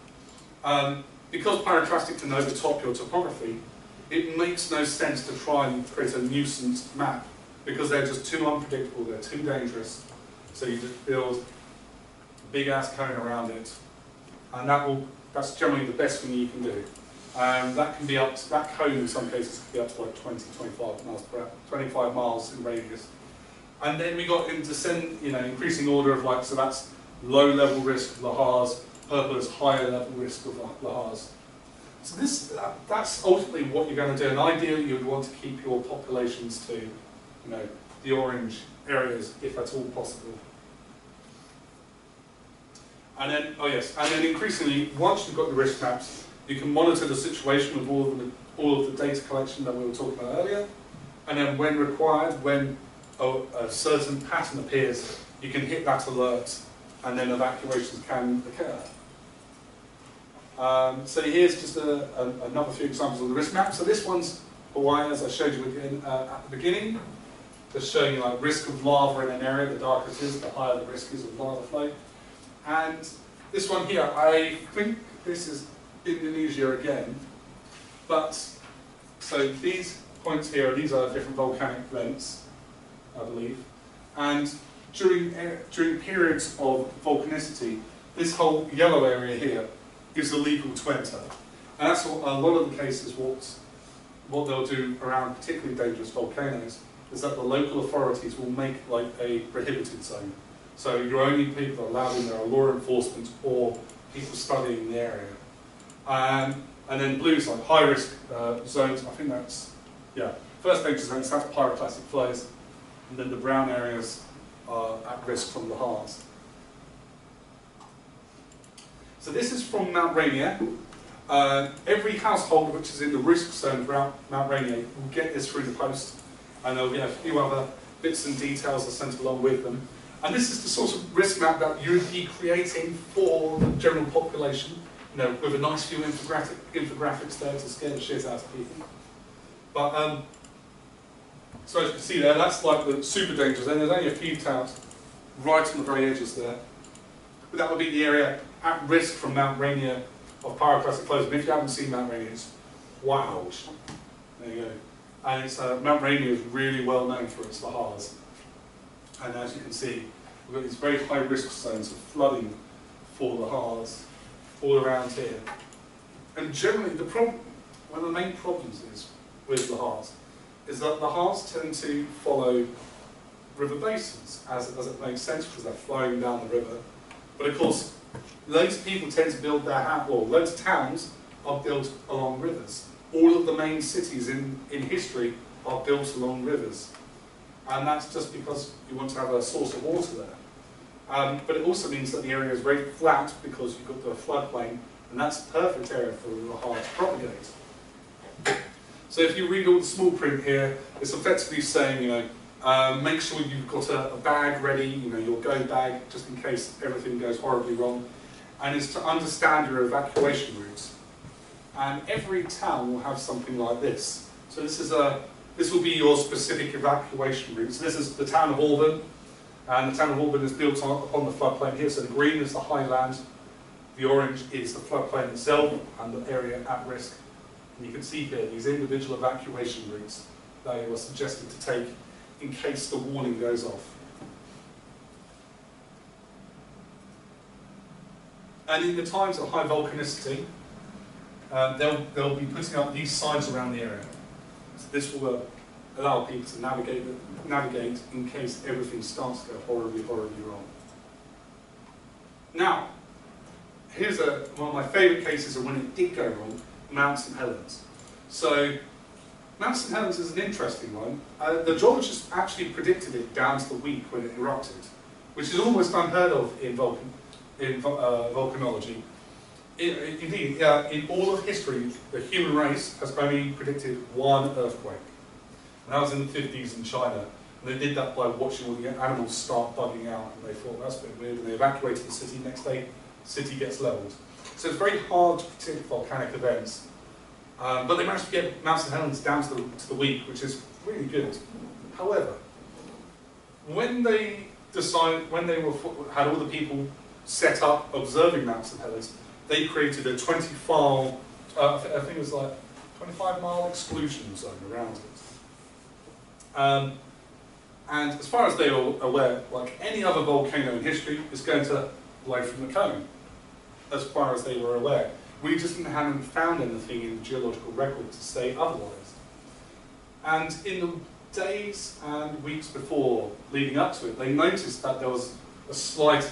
Speaker 1: Because pyroclastic can overtop your topography, it makes no sense to try and create a nuisance map, because they're just too unpredictable, they're too dangerous. So you just build a big ass cone around it, and that's generally the best thing you can do. That can be up to, that cone in some cases can be up to like 20, 25 miles per hour, 25 miles in radius. And then we got in descent, you know, increasing order of like, so that's low level risk of lahars, purple is higher level risk of lahars. So that's ultimately what you're going to do, and ideally you'd want to keep your populations to, you know, the orange areas if at all possible. And then, oh yes, and then increasingly, once you've got the risk maps, you can monitor the situation with all of the data collection that we were talking about earlier, and then when required, when a certain pattern appears, you can hit that alert, and then evacuations can occur. So here's just another few examples of the risk map. So this one's Hawaii, as I showed you again at the beginning. Just showing you like risk of lava in an area, the darker it is, the higher the risk is of lava flow. And this one here, I think this is Indonesia again. But, so these points here, these are different volcanic vents, I believe. And during periods of volcanicity, this whole yellow area here is illegal to enter. And that's what, a lot of the cases what they'll do around particularly dangerous volcanoes is that the local authorities will make like a prohibited zone. So you're only people allowed in there are law enforcement or people studying the area. And then blue is like high risk zones, I think that's, yeah, first danger zones, that's pyroclastic flows. And then the brown areas are at risk from the lahars. So this is from Mount Rainier. Every household which is in the risk zone around Mount Rainier will get this through the post, and there'll be a few other bits and details are sent along with them. And this is the sort of risk map that you'd be creating for the general population, you know, with a nice few infographics there to scare the shit out of people. But so as you can see there, that's like the super dangerous. And there's only a few towns right on the very edges there. But that would be the area at risk from Mount Rainier of pyroclastic flows. And if you haven't seen Mount Rainier, it's wow. There you go. And it's, Mount Rainier is really well known for its lahars. And as you can see, we've got these very high risk zones of flooding for lahars all around here. And generally, the problem, one of the main problems is with lahars is that lahars tend to follow river basins, as it makes sense because they're flowing down the river. But of course, loads of people tend to build their house, or loads of towns are built along rivers. All of the main cities in history are built along rivers. And that's just because you want to have a source of water there. But it also means that the area is very flat because you've got the floodplain, and that's a perfect area for the lahar to propagate. So if you read all the small print here, it's effectively saying, you know, make sure you've got a bag ready, you know, your go bag, just in case everything goes horribly wrong. And it's to understand your evacuation routes. And every town will have something like this. So this will be your specific evacuation route. So this is the town of Auburn, and the town of Auburn is built upon the floodplain here. So the green is the highland, the orange is the floodplain itself, and the area at risk. And you can see here these individual evacuation routes that you are suggested to take in case the warning goes off. And in the times of high volcanicity, they'll be putting up these signs around the area. So this will allow people to navigate in case everything starts to go horribly, horribly wrong. Now, here's one of my favourite cases of when it did go wrong, Mount St Helens. So, Mount St Helens is an interesting one. The geologists actually predicted it down to the week when it erupted, which is almost unheard of in volcanology. Indeed, in all of history, the human race has only predicted one earthquake. And that was in the 50s in China. And they did that by watching all the animals start bugging out, and they thought, that's a bit weird, and they evacuated the city. Next day, the city gets leveled. So it's very hard to predict volcanic events. But they managed to get Mount St Helens down to the week, which is really good. However, when they had all the people set up observing Mount St Helens, they created a 25-mile, I think it was like 25-mile exclusion zone around it. And as far as they were aware, like any other volcano in history, it's going to blow from the cone. As far as they were aware. We just hadn't found anything in the geological record to say otherwise. And in the days and weeks before leading up to it, they noticed that there was a slight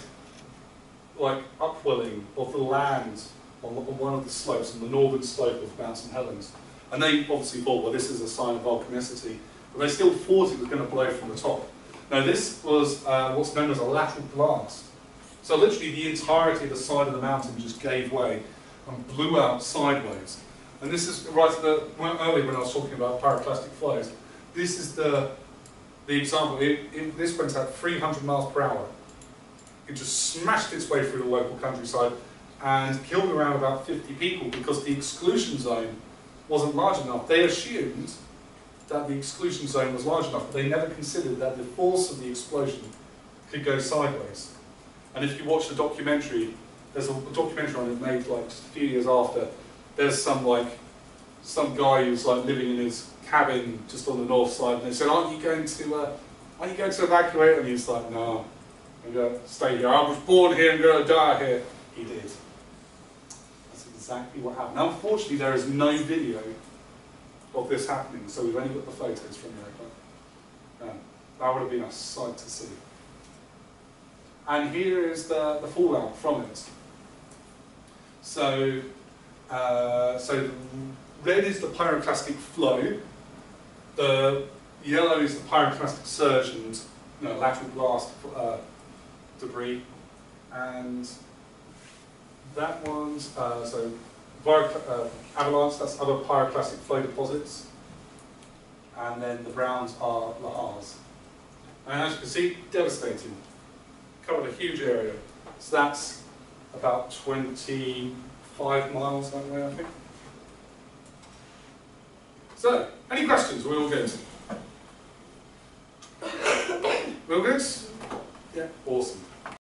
Speaker 1: upwelling of the land on one of the slopes, on the northern slope of Mount St Helens. And they obviously thought, well, this is a sign of volcanicity, but they still thought it was going to blow from the top. Now this was what's known as a lateral blast. So literally the entirety of the side of the mountain just gave way and blew out sideways. And this is right at earlier when I was talking about pyroclastic flows. This is the example. This went at 300 miles per hour. It just smashed its way through the local countryside and killed around about 50 people because the exclusion zone wasn't large enough. They assumed that the exclusion zone was large enough, but they never considered that the force of the explosion could go sideways. And if you watch the documentary, there's a documentary on it made like just a few years after. There's some guy who's like living in his cabin just on the north side, and they said, "Aren't you going to evacuate?" And he's like, "No, I'm going to stay here. I was born here and going to die here." He did. That's exactly what happened. Now, unfortunately, there is no video of this happening, so we've only got the photos from there. That would have been a sight to see. And here is the fallout from it. So, so red is the pyroclastic flow, the yellow is the pyroclastic surge and lateral blast debris, and that one's avalanche, that's other pyroclastic flow deposits, and then the browns are lahars. And as you can see, devastating. Covered a huge area. So that's about 25 miles that way, I think. So, any questions? We're all good? We're all good? Yeah, awesome.